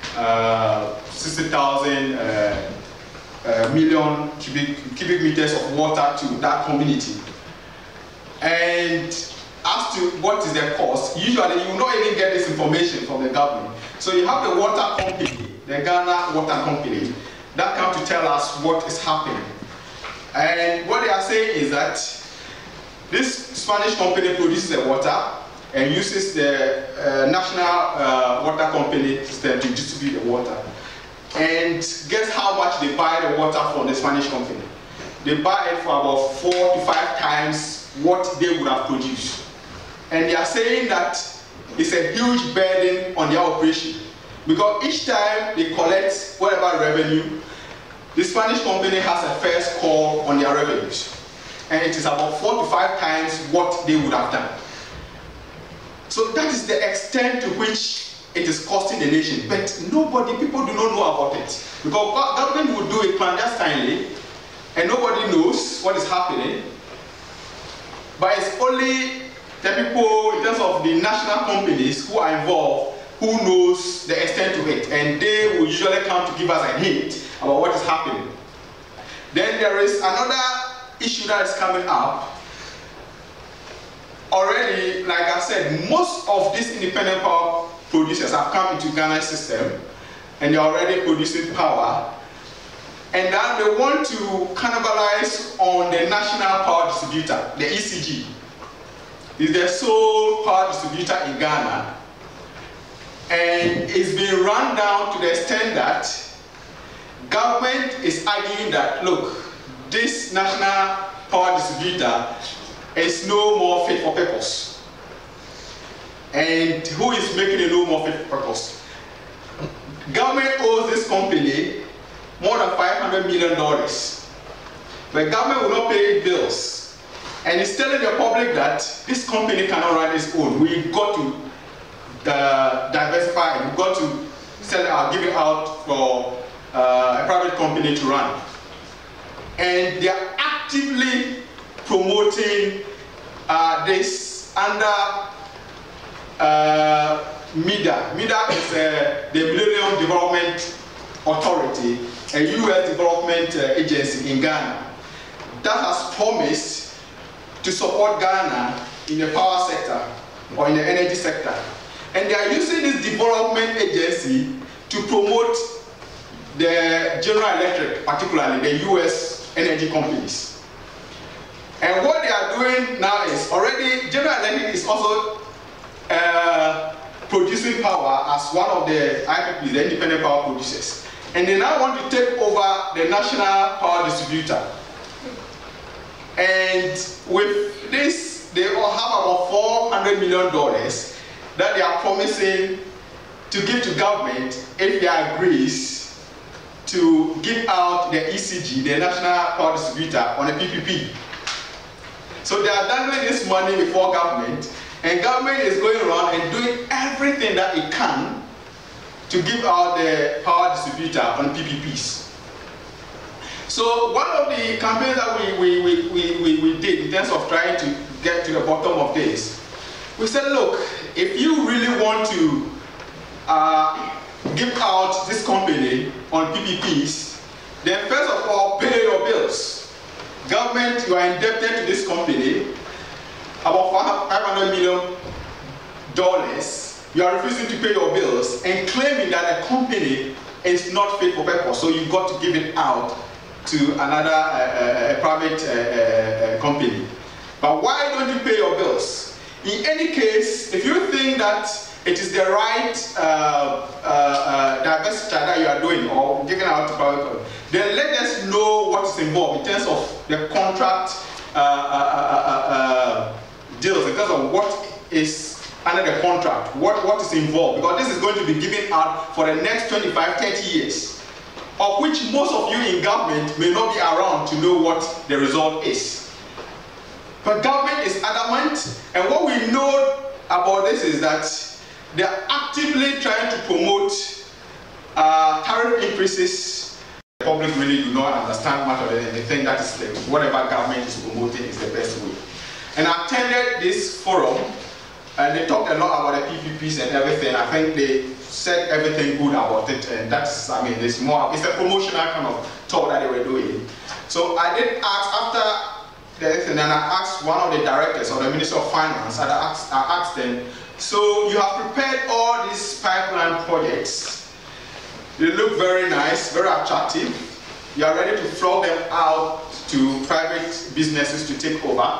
Speaker 3: thousand uh, uh, million cubic, cubic meters of water to that community. And as to what is the cost, usually you will not even get this information from the government. So you have the water company, the Ghana Water Company, that come to tell us what is happening. And what they are saying is that this Spanish company produces the water and uses the uh, national uh, water company system to distribute the water. And guess how much they buy the water from the Spanish company? They buy it for about four to five times what they would have produced. And they are saying that it's a huge burden on their operation, because each time they collect whatever revenue, the Spanish company has a first call on their revenues, and it is about four to five times what they would have done. So that is the extent to which it is costing the nation. But nobody, people do not know about it, because government will do it clandestinely, and nobody knows what is happening. But it's only the people, in terms of the national companies who are involved, who knows the extent of it, and they will usually come to give us a hint about what is happening. Then there is another issue that is coming up. Already, like I said, most of these independent power producers have come into Ghana's system, and they're already producing power. And now they want to cannibalize on the national power distributor, the E C G. Is the sole power distributor in Ghana, and it's been run down to the extent that government is arguing that, look, this national power distributor is no more fit for purpose. And who is making it no more fit for purpose? Government owes this company more than five hundred million dollars, but government will not pay bills. And it's telling the public that this company cannot run its own. We've got to uh, diversify, and we've got to sell it out, give it out for uh, a private company to run. And they are actively promoting uh, this under uh, MIDA. MIDA is uh, the Millennium Development Authority, a U S development uh, agency in Ghana that has promised to support Ghana in the power sector or in the energy sector. And they are using this development agency to promote the General Electric, particularly the U S energy companies. And what they are doing now is already, General Electric is also uh, producing power as one of the I P Ps, the independent power producers. And they now want to take over the national power distributor. And with this, they all have about four hundred million dollars that they are promising to give to government if they agrees to give out the E C G, the National Power Distributor, on a P P P. So they are dangling this money before government, and government is going around and doing everything that it can to give out the power distributor on P P Ps. So one of the campaigns that we, we, we, we, we, we did in terms of trying to get to the bottom of this, we said, look, if you really want to uh, give out this company on P P Ps, then first of all, pay your bills. Government, you are indebted to this company about five hundred million dollars. You are refusing to pay your bills and claiming that the company is not fit for purpose, so you've got to give it out to another uh, uh, private uh, uh, company. But why don't you pay your bills? In any case, if you think that it is the right uh, uh, uh, diversity that you are doing or giving out to private, then let us know what is involved in terms of the contract uh, uh, uh, uh, uh, deals, in terms of what is under the contract, what, what is involved, because this is going to be given out for the next twenty-five, thirty years, of which most of you in government may not be around to know what the result is. But government is adamant, and what we know about this is that they are actively trying to promote uh, tariff increases. The public really do not understand much of it, and they think that is the, whatever government is promoting is the best way. And I attended this forum, and they talked a lot about the P P Ps and everything. I think they said everything good about it, and that's, I mean, it's more, it's a promotional kind of talk that they were doing. So I did ask after this, and then I asked one of the directors or the Minister of Finance, and I asked, I asked them, so you have prepared all these pipeline projects. They look very nice, very attractive. You are ready to flow them out to private businesses to take over.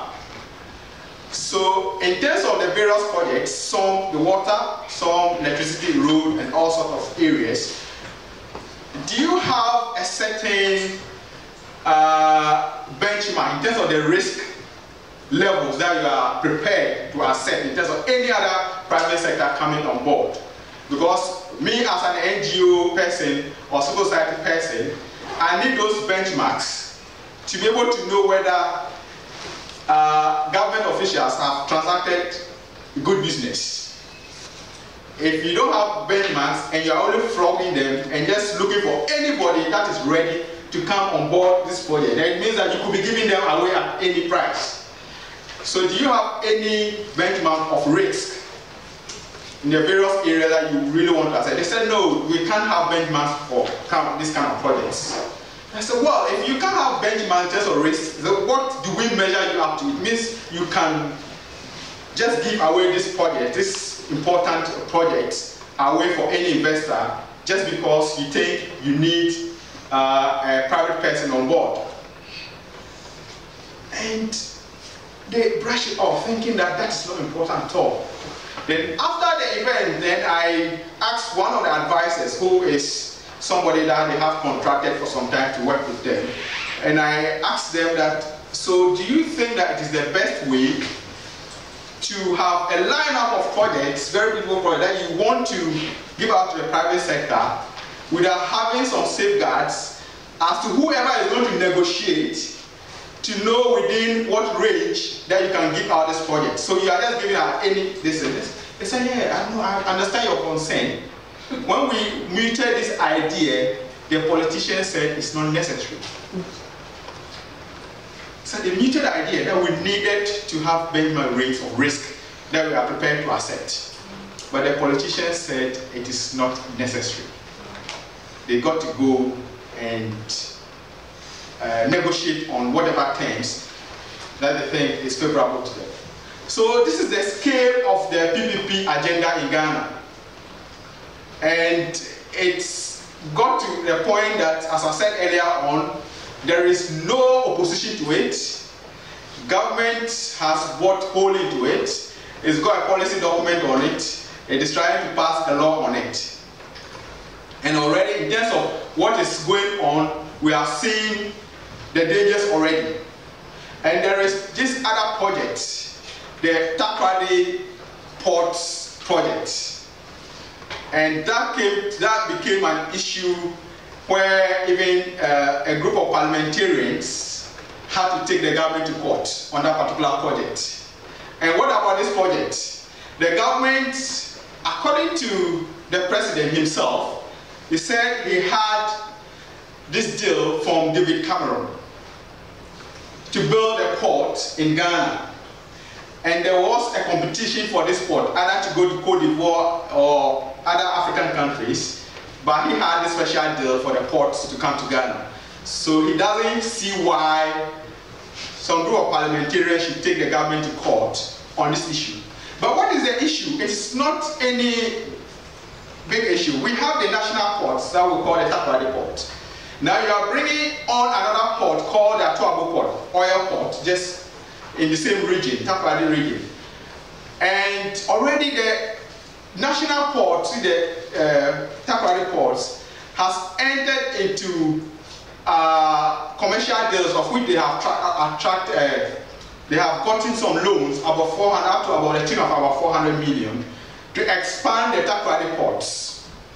Speaker 3: So in terms of the various projects, some the water, some electricity, road, and all sorts of areas, do you have a certain uh, benchmark in terms of the risk levels that you are prepared to accept in terms of any other private sector coming on board? Because me as an N G O person or civil society person, I need those benchmarks to be able to know whether uh, government officials have transacted good business. If you don't have benchmarks and you are only flogging them and just looking for anybody that is ready to come on board this project, then it means that you could be giving them away at any price. So do you have any benchmark of risk in the various areas that you really want to assess? They said, no, we can't have benchmarks for this kind of projects. I said, well, if you can't have benchmarks just of risk, then what do we measure you up to? It means you can just give away this project, this important project, away for any investor just because you think you need uh, a private person on board. And they brush it off, thinking that that's not important at all. Then after the event, then I asked one of the advisors, who is somebody that they have contracted for some time to work with them, and I asked them that, so do you think that it is the best way to have a lineup of projects, very beautiful projects, that you want to give out to the private sector without having some safeguards as to whoever is going to negotiate to know within what range that you can give out this project. So you are just giving out any this and this. They said, yeah, I know, I understand your concern. When we muted this idea, the politicians said it's not necessary. So they muted the idea that we needed to have benchmark rates of risk that we are prepared to accept. But the politicians said it is not necessary. They got to go and Uh, negotiate on whatever terms that they think is favorable to them. So this is the scale of the P P P agenda in Ghana. And it's got to the point that, as I said earlier on, there is no opposition to it. Government has bought wholly into it. It's got a policy document on it. It is trying to pass a law on it. And already in terms of what is going on, we are seeing the dangers already. And there is this other project, the Takrady Ports project. And that came, that became an issue where even uh, a group of parliamentarians had to take the government to court on that particular project. And what about this project? The government, according to the president himself, he said he had this deal from David Cameron to build a port in Ghana. And there was a competition for this port, either to go to Cote d'Ivoire or other African countries but he had a special deal for the ports to come to Ghana. So he doesn't see why some group of parliamentarians should take the government to court on this issue. But what is the issue? It's not any big issue. We have the national ports that we call the Takoradi port. Now you are bringing on another port called the Atuabo port, oil port, just in the same region, Takoradi region. And already the national port, the uh, Takoradi ports, has entered into uh, commercial deals of which they have attract, uh, they have gotten some loans about four hundred, up to about a tune of about four hundred million to expand the Takoradi ports.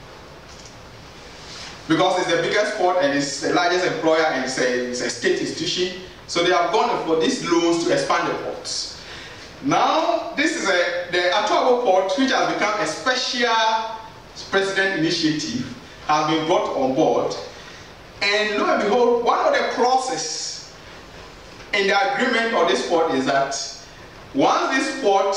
Speaker 3: Because it's the biggest port and it's the largest employer and it's a, it's a state institution. So they have gone for these loans to expand the ports. Now, this is a, the Atuabo port, which has become a special president initiative, has been brought on board. And lo and behold, one of the clauses in the agreement of this port is that once this port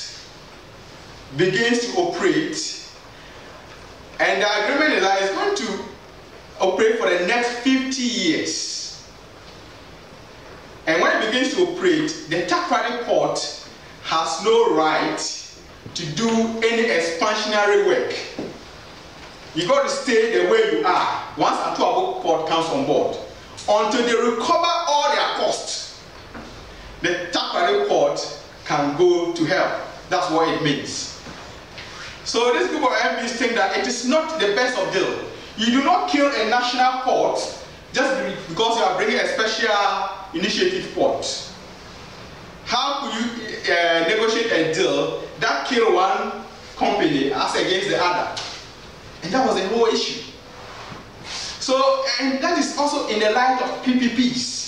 Speaker 3: begins to operate, and the agreement is that it's going to operate for the next fifty years. And when it begins to operate, the Takoradi port has no right to do any expansionary work. You got to stay the way you are once Atuabo port comes on board until they recover all their costs. The Takoradi port can go to hell. That's what it means. So this group of M Ps think that it is not the best of deal. You do not kill a national port just because you are bringing a special initiative port. How could you uh, negotiate a deal that kill one company as against the other? And that was the whole issue. So, and that is also in the light of P P Ps.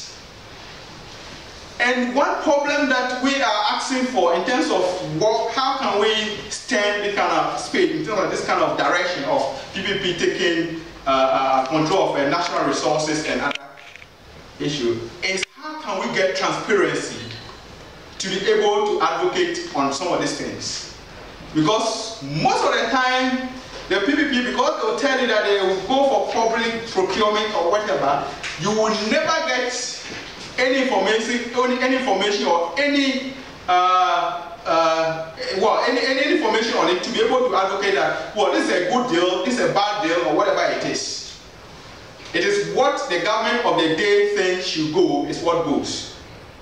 Speaker 3: And one problem that we are asking for in terms of what, how can we stand this kind of speed, in terms of this kind of direction of P P P taking uh, uh, control of uh, national resources and other issues, is how can we get transparency to be able to advocate on some of these things? Because most of the time, the P P P, because they will tell you that they will go for public procurement or whatever, you will never get any information, any, any information or any, uh, uh, well, any, any information on it to be able to advocate that, well, this is a good deal, this is a bad deal, or whatever it is. It is what the government of the day thinks should go is what goes.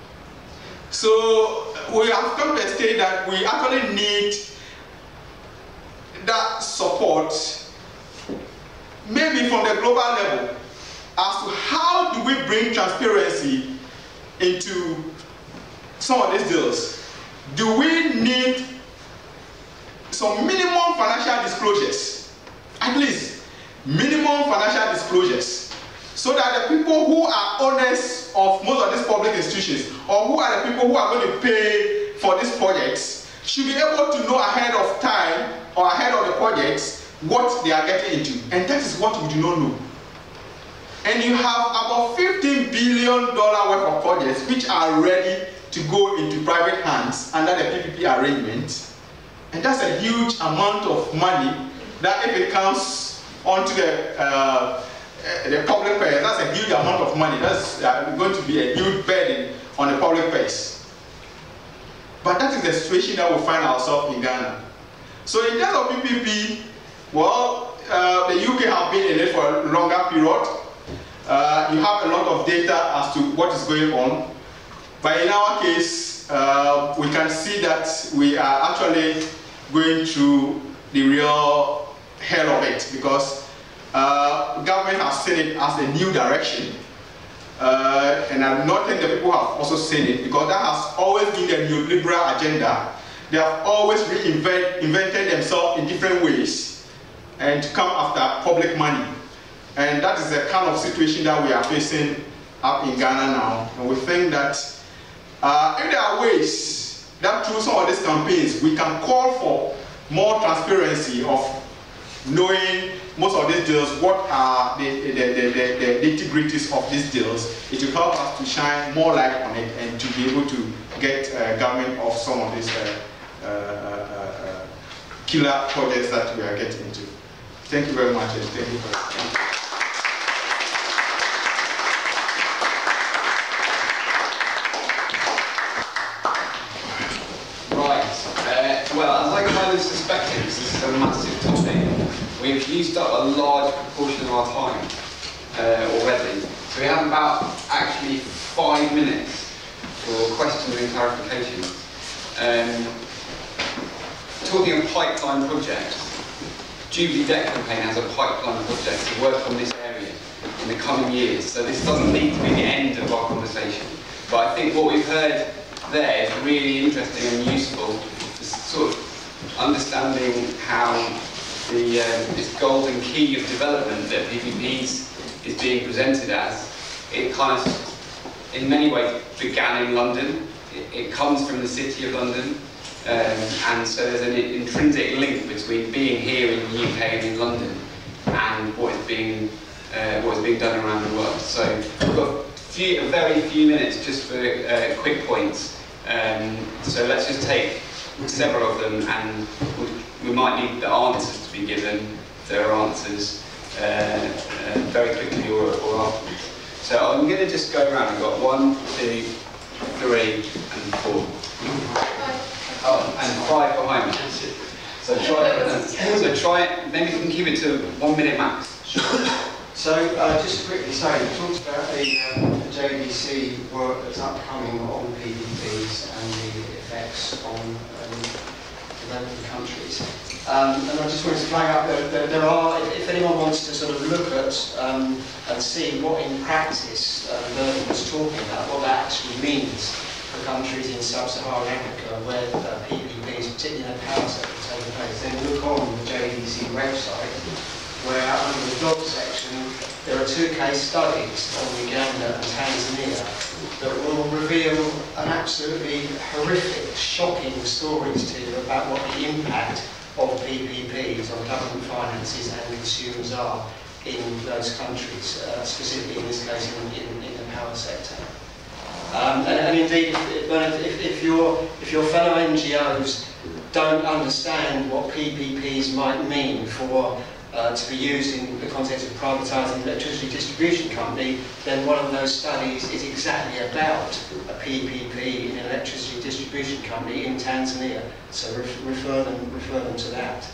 Speaker 3: So we have come to a state that we actually need that support, maybe from the global level, as to how do we bring transparency into some of these deals. Do we need some minimum financial disclosures? At least minimum financial disclosures, so that the people who are owners of most of these public institutions, or who are the people who are going to pay for these projects, should be able to know ahead of time or ahead of the projects what they are getting into. And that is what we do not know. And you have about fifteen billion dollars worth of projects which are ready to go into private hands under the P P P arrangement. And that's a huge amount of money that if it comes onto the, uh, the public purse, that's a huge amount of money. That's uh, going to be a huge burden on the public purse. But that is the situation that we find ourselves in Ghana. So in terms of P P P, well, uh, the U K have been in it for a longer period. Uh, you have a lot of data as to what is going on. But in our case, uh, we can see that we are actually going through the real hell of it, because uh, government has seen it as a new direction. Uh, and I don't think the people have also seen it, because that has always been the neoliberal agenda. They have always reinvented invented themselves in different ways and to come after public money. And that is the kind of situation that we are facing up in Ghana now. And we think that uh, if there are ways that through some of these campaigns we can call for more transparency of knowing most of these deals, what are the, the, the, the, the nitty-gritties of these deals, it will help us to shine more light on it and to be able to get uh, government off some of these uh, uh, uh, uh, killer projects that we are getting into. Thank you very much. And thank you for
Speaker 1: Right. Uh, well, as I kind of suspected, this is a massive topic. We've used up a large proportion of our time uh, already. So we have about actually five minutes for questions and clarifications. Um, talking of pipeline projects, Jubilee debt campaign has a pipeline project to work on this area in the coming years. So this doesn't need to be the end of our conversation. But I think what we've heard there is really interesting and useful, sort of understanding how the, um, this golden key of development that P P Ps is being presented as, it kind of, in many ways, began in London. It, it comes from the City of London. Um, and so there's an intrinsic link between being here in the U K and in London and what is being uh, what is being done around the world. So we've got a, few, a very few minutes just for uh, quick points. Um, so let's just take several of them, and we, we might need the answers to be given. If there are answers uh, uh, very quickly or, or afterwards. So I'm going to just go around. I've got one, two, three, and four. Oh, and five behind me. So try it. So try it. Maybe we can keep it to one minute max.
Speaker 5: So uh, just to quickly say, we talked about the, um, the J D C work that's upcoming on P P Ps and the effects on um, developing countries. Um, and I just wanted to flag up that, that there are, if anyone wants to sort of look at um, and see what in practice uh, Mercer was talking about, what that actually means for countries in sub-Saharan Africa where uh, P P Ps, particularly in the power sector, take place, then look on the J D C website, where under the job section there are two case studies on Uganda and Tanzania that will reveal an absolutely horrific, shocking stories to you about what the impact of P P Ps on government finances and consumers are in those countries, uh, specifically in this case in, in, in the power sector. Um, and, and indeed, if, if, if, your, if your fellow N G Os don't understand what P P Ps might mean for uh, to be used in the context of privatising an electricity distribution company, then one of those studies is exactly about a P P P in an electricity distribution company in Tanzania. So ref refer them, refer them to that.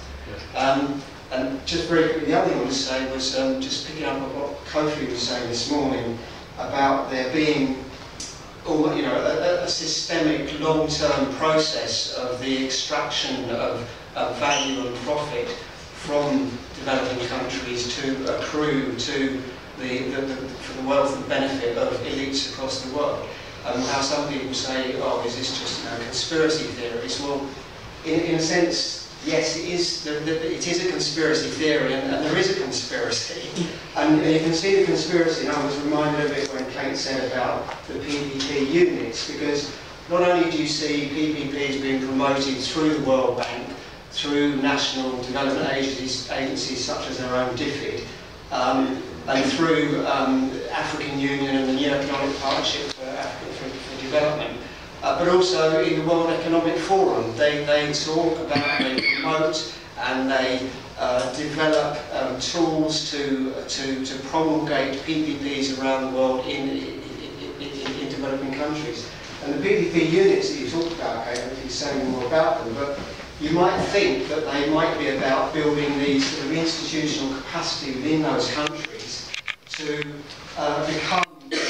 Speaker 5: Um, and just very quickly, the other thing I wanted to say was um, just picking up on what Kofi was saying this morning about there being All, you know, a, a systemic, long-term process of the extraction of, of value and profit from developing countries to accrue to the, the, the, for the wealth and benefit of elites across the world. Um, how some people say, oh, is this just you know, conspiracy theories? Well, in, in a sense, yes, it is, the, the, it is a conspiracy theory, and, and there is a conspiracy. And you can see the conspiracy, and I was reminded of it when Kate said about the P P P units, because not only do you see P P Ps being promoted through the World Bank, through national development agencies, agencies such as our own D F I D, um, and through um, African Union and the New Economic Partnership for, Africa, for, for Development, Uh, but also in the World Economic Forum. They, they talk about, they promote and they uh, develop um, tools to, to, to promulgate P P Ps around the world in, in, in, in developing countries. And the P P P units that you talked about, okay, I don't think saying more about them, but you might think that they might be about building these sort of institutional capacity within those countries to uh, become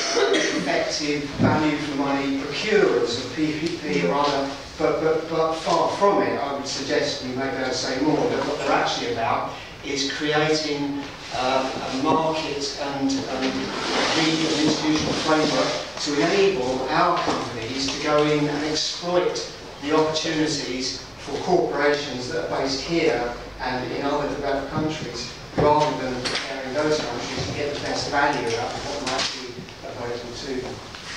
Speaker 5: effective value for money procurers of P P P rather, but, but, but far from it. I would suggest, we may be able to say more, that what they're actually about is creating uh, a market and, and legal and institutional framework to enable our companies to go in and exploit the opportunities for corporations that are based here and in other developed countries, rather than preparing those countries to get the best value out of what might be available to them.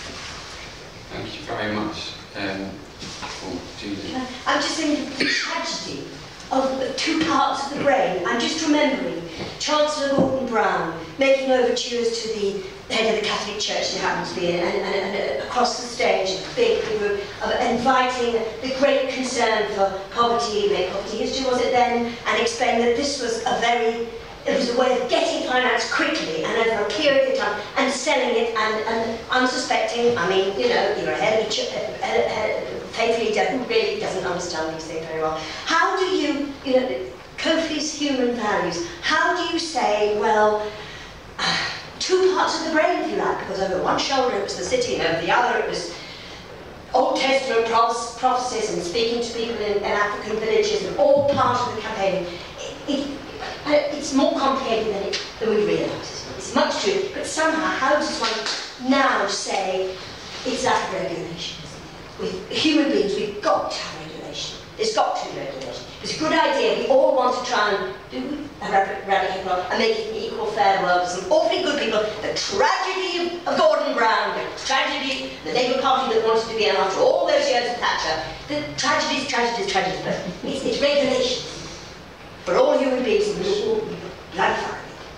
Speaker 1: Thank you very much. Um, oh, Julie.
Speaker 6: I'm just thinking of the tragedy of the two parts of the brain. I'm just remembering Chancellor Gordon Brown making overtures to the head of the Catholic Church, it happens to be, and, and, and across the stage, a big group of inviting the great concern for poverty, make poverty history was it then, and explained that this was a very, it was a way of getting finance quickly and over a period of time and selling it and, and unsuspecting. I mean, you know, you're a head of ch a, a, a faith leader who really doesn't understand these things very well. How do you, you know, Kofi's human values, how do you say, well, uh, two parts of the brain, if you like, because over one shoulder it was the city and over the other it was Old Testament prophecies and speaking to people in, in African villages, and all part of the campaign. It, it, it's more complicated than, it, than we realise. It's much to it, but somehow, how does one now say it's like regulation? With human beings, we've got to have regulation. There's got to be regulation. It's a good idea. We all want to try and do a radical world and make it an equal, fair world. Some awfully good people. The tragedy of Gordon Brown, the tragedy, the Labour Party that wanted to be in after all those years of Thatcher. The tragedies, tragedies, tragedies, but it's, it's regulation. For all human beings, and we all like fire.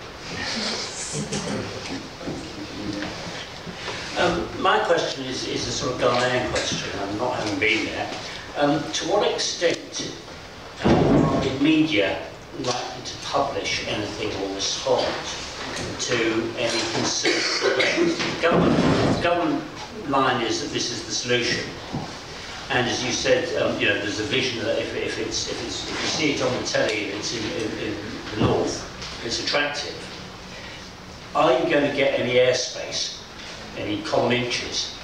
Speaker 7: Um, my question is, is a sort of Ghanaian question, and not having been there. Um, to what extent um, are the media likely to publish anything or respond to any concerns raised? The government, the government line is that this is the solution. And as you said, um, you know, there's a vision that if, if, it's, if, it's, if you see it on the telly, it's in, in, in the north, it's attractive. Are you going to get any airspace, any column inches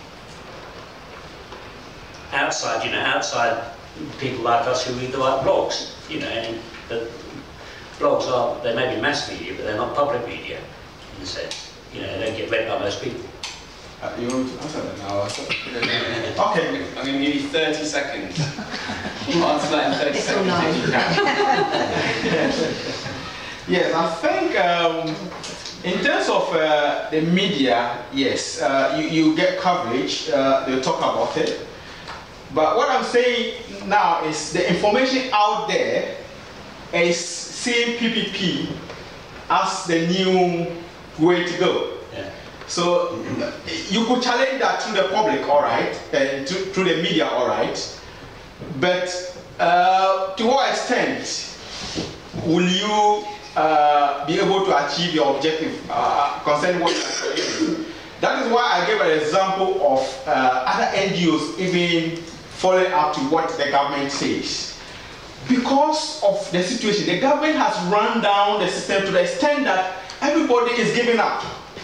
Speaker 7: outside, you know, outside people like us who read the right blogs, you know, and but blogs are, they may be mass media, but they're not public media in a sense. You know, they don't get read by most people.
Speaker 3: Uh, you want to answer that now? Okay.
Speaker 1: I'm going to give you thirty seconds. Answer that in thirty
Speaker 4: It's
Speaker 1: seconds
Speaker 4: all
Speaker 1: if you can.
Speaker 3: Yes, I think um, in terms of uh, the media, yes, uh, you, you get coverage, uh, they'll talk about it. But what I'm saying now is the information out there is seeing P P P as the new way to go.
Speaker 7: Yeah.
Speaker 3: So you could challenge that through the public, all right, and through, through the media, all right. But uh, to what extent will you uh, be able to achieve your objective uh, concerning what you are saying? That is why I gave an example of uh, other N G Os even following up to what the government says. Because of the situation, the government has run down the system to the extent that everybody is giving up.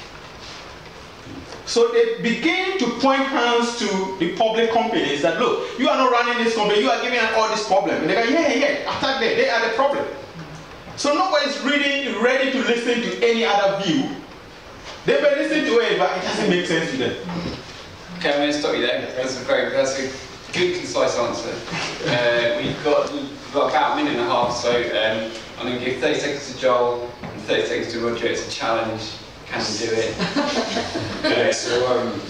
Speaker 3: So they begin to point hands to the public companies that, look, you are not running this company, you are giving us all this problem. And they go, yeah, yeah, attack them, they are the problem. So nobody's really ready to listen to any other view. They may listen to it, but it doesn't make sense to them.
Speaker 1: Okay, I'm going to stop you there. That's a very, that's a good, concise answer. Uh, we've, got, we've got about a minute and a half, so um, I'm going to give thirty seconds to Joel and thirty seconds to Roger. It's a challenge. Can you do it?
Speaker 8: Yeah, so um,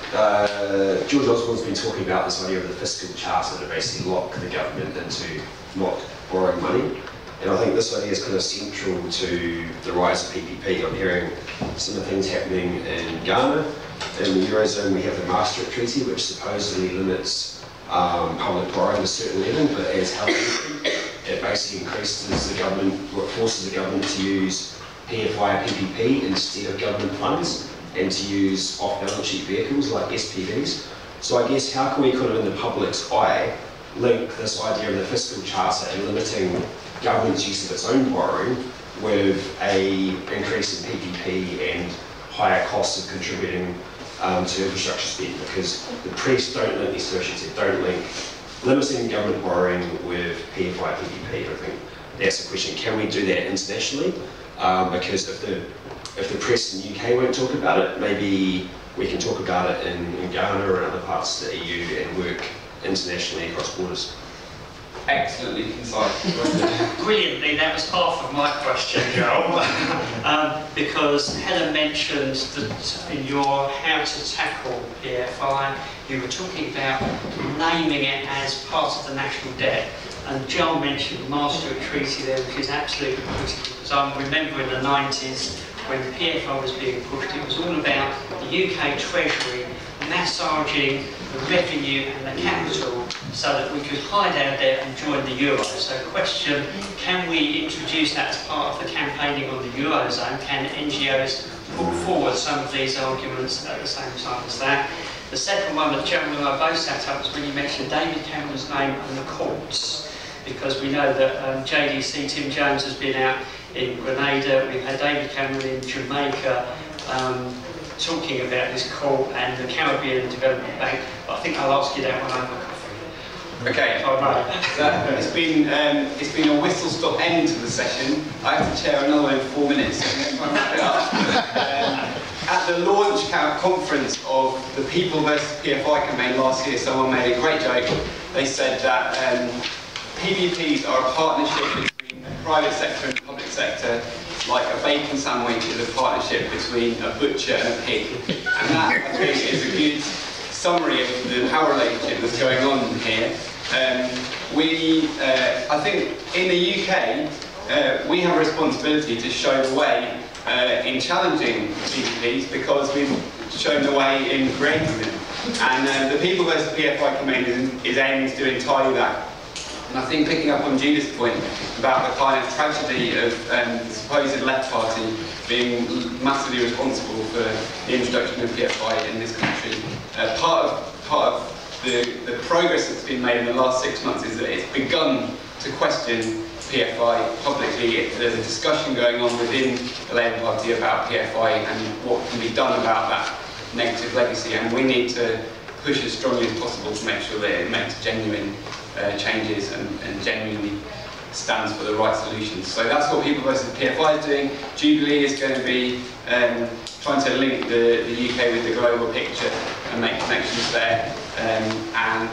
Speaker 8: uh, George Osborne's been talking about this idea of the fiscal charter to basically lock the government into not borrowing money. And I think this idea is kind of central to the rise of P P P. I'm hearing some of the things happening in Ghana. In the Eurozone, we have the Maastricht Treaty, which supposedly limits um, public borrowing to a certain level, but as Helen mentioned, it basically increases the government, forces the government to use P F I P P P instead of government funds, and to use off-balance sheet vehicles like S P Vs. So I guess how can we kind of in the public's eye link this idea of the fiscal charter and limiting government's use of its own borrowing with a increase in P P P and higher costs of contributing um, to infrastructure spend? Because the press don't link these two issues, they don't link limiting government borrowing with P F I P P P. I think that's the question. Can we do that internationally? Um, because if the if the press in the U K won't talk about it, maybe we can talk about it in, in Ghana or in other parts of the E U and work internationally across borders.
Speaker 1: Excellently concise.
Speaker 9: Brilliantly, that was half of my question, Joel. um, because Helen mentioned that in your how to tackle P F I, you were talking about naming it as part of the national debt. And Joel mentioned the Maastricht Treaty there, which is absolutely critical. Because I remember in the nineties when P F I was being pushed, it was all about the U K Treasury massaging the revenue and the capital so that we could hide our debt and join the Euro. So question, can we introduce that as part of the campaigning on the Eurozone? Can N G Os put forward some of these arguments at the same time as that? The second one, the gentleman and I both sat up, was when you mentioned David Cameron's name and the courts, because we know that um, J D C, Tim Jones, has been out in Grenada. We've had David Cameron in Jamaica um, talking about this court and the Caribbean Development Bank. But I think I'll ask you that one over coffee.
Speaker 1: Okay,
Speaker 9: Oh, no.
Speaker 1: that, it's been um, it's been a whistle-stop end to the session. I have to chair another in four minutes, so I'm going to try and wrap it up. Um, at the launch conference of the People versus P F I campaign last year, someone made a great joke. They said that um, P V Ps are a partnership between the private sector and the public sector, like a bacon sandwich is a partnership between a butcher and a pig. And that, I think, is a good summary of the power relationship that's going on here. Um, we, uh, I think, in the U K, uh, we have a responsibility to show the way uh, in challenging P V Ps, because we've shown the way in creating them. And uh, the People versus P F I campaign is, is aimed to entirely that. And I think, picking up on Judith's point about the kind of tragedy of um, the supposed left party being massively responsible for the introduction of P F I in this country, uh, part of part of the, the progress that's been made in the last six months is that it's begun to question P F I publicly. There's a discussion going on within the Labour Party about P F I and what can be done about that negative legacy, and we need to push as strongly as possible to make sure that it makes genuine uh, changes and, and genuinely stands for the right solutions. So that's what People versus P F I is doing. Jubilee is going to be um, trying to link the, the U K with the global picture and make connections there. Um, and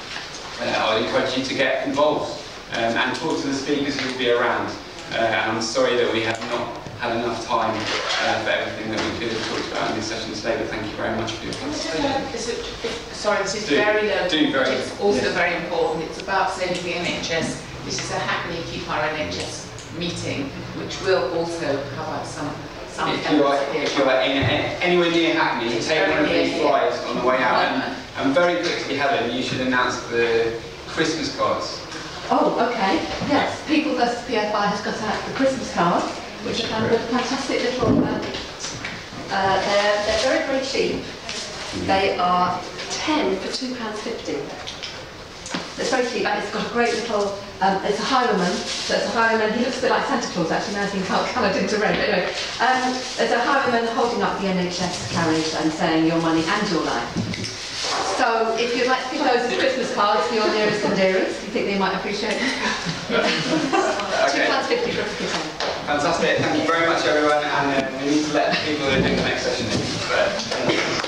Speaker 1: uh, I would encourage you to get involved um, and talk to the speakers who will be around. Uh, and I'm sorry that we have not had enough time uh, for everything that we could have talked about in this session today, but thank you very much for your participation.
Speaker 10: Is it, sorry, this is
Speaker 1: do,
Speaker 10: very low,
Speaker 1: do very,
Speaker 10: but it's also
Speaker 1: yeah.
Speaker 10: very important. It's about saving the N H S. This is a happening Keep Our N H S meeting, which will also cover some some
Speaker 1: If you are, if you are in, anywhere near Hackney, you take one of these flyers on the way out. And, and very quickly, Helen, you should announce the Christmas cards.
Speaker 4: Oh, okay. Yes, People versus P F I has got out the Christmas card, which are kind of a fantastic little. Uh, uh, they're they're very very cheap. They are ten for two pounds fifty. It's very cheap, and it's got a great little. Um, it's a highwayman, so it's a highwayman. He looks a bit like Santa Claus actually. Now he's been coloured into red. But anyway, um, there's a highwayman holding up the N H S carriage and saying "Your money and your life." So if you'd like to give those as Christmas cards to your nearest and dearest, do you think they might appreciate it? Two pounds fifty for a ticket.
Speaker 1: Fantastic. Thank you very much, everyone. And uh, we need to let the people who are doing the next session in. But,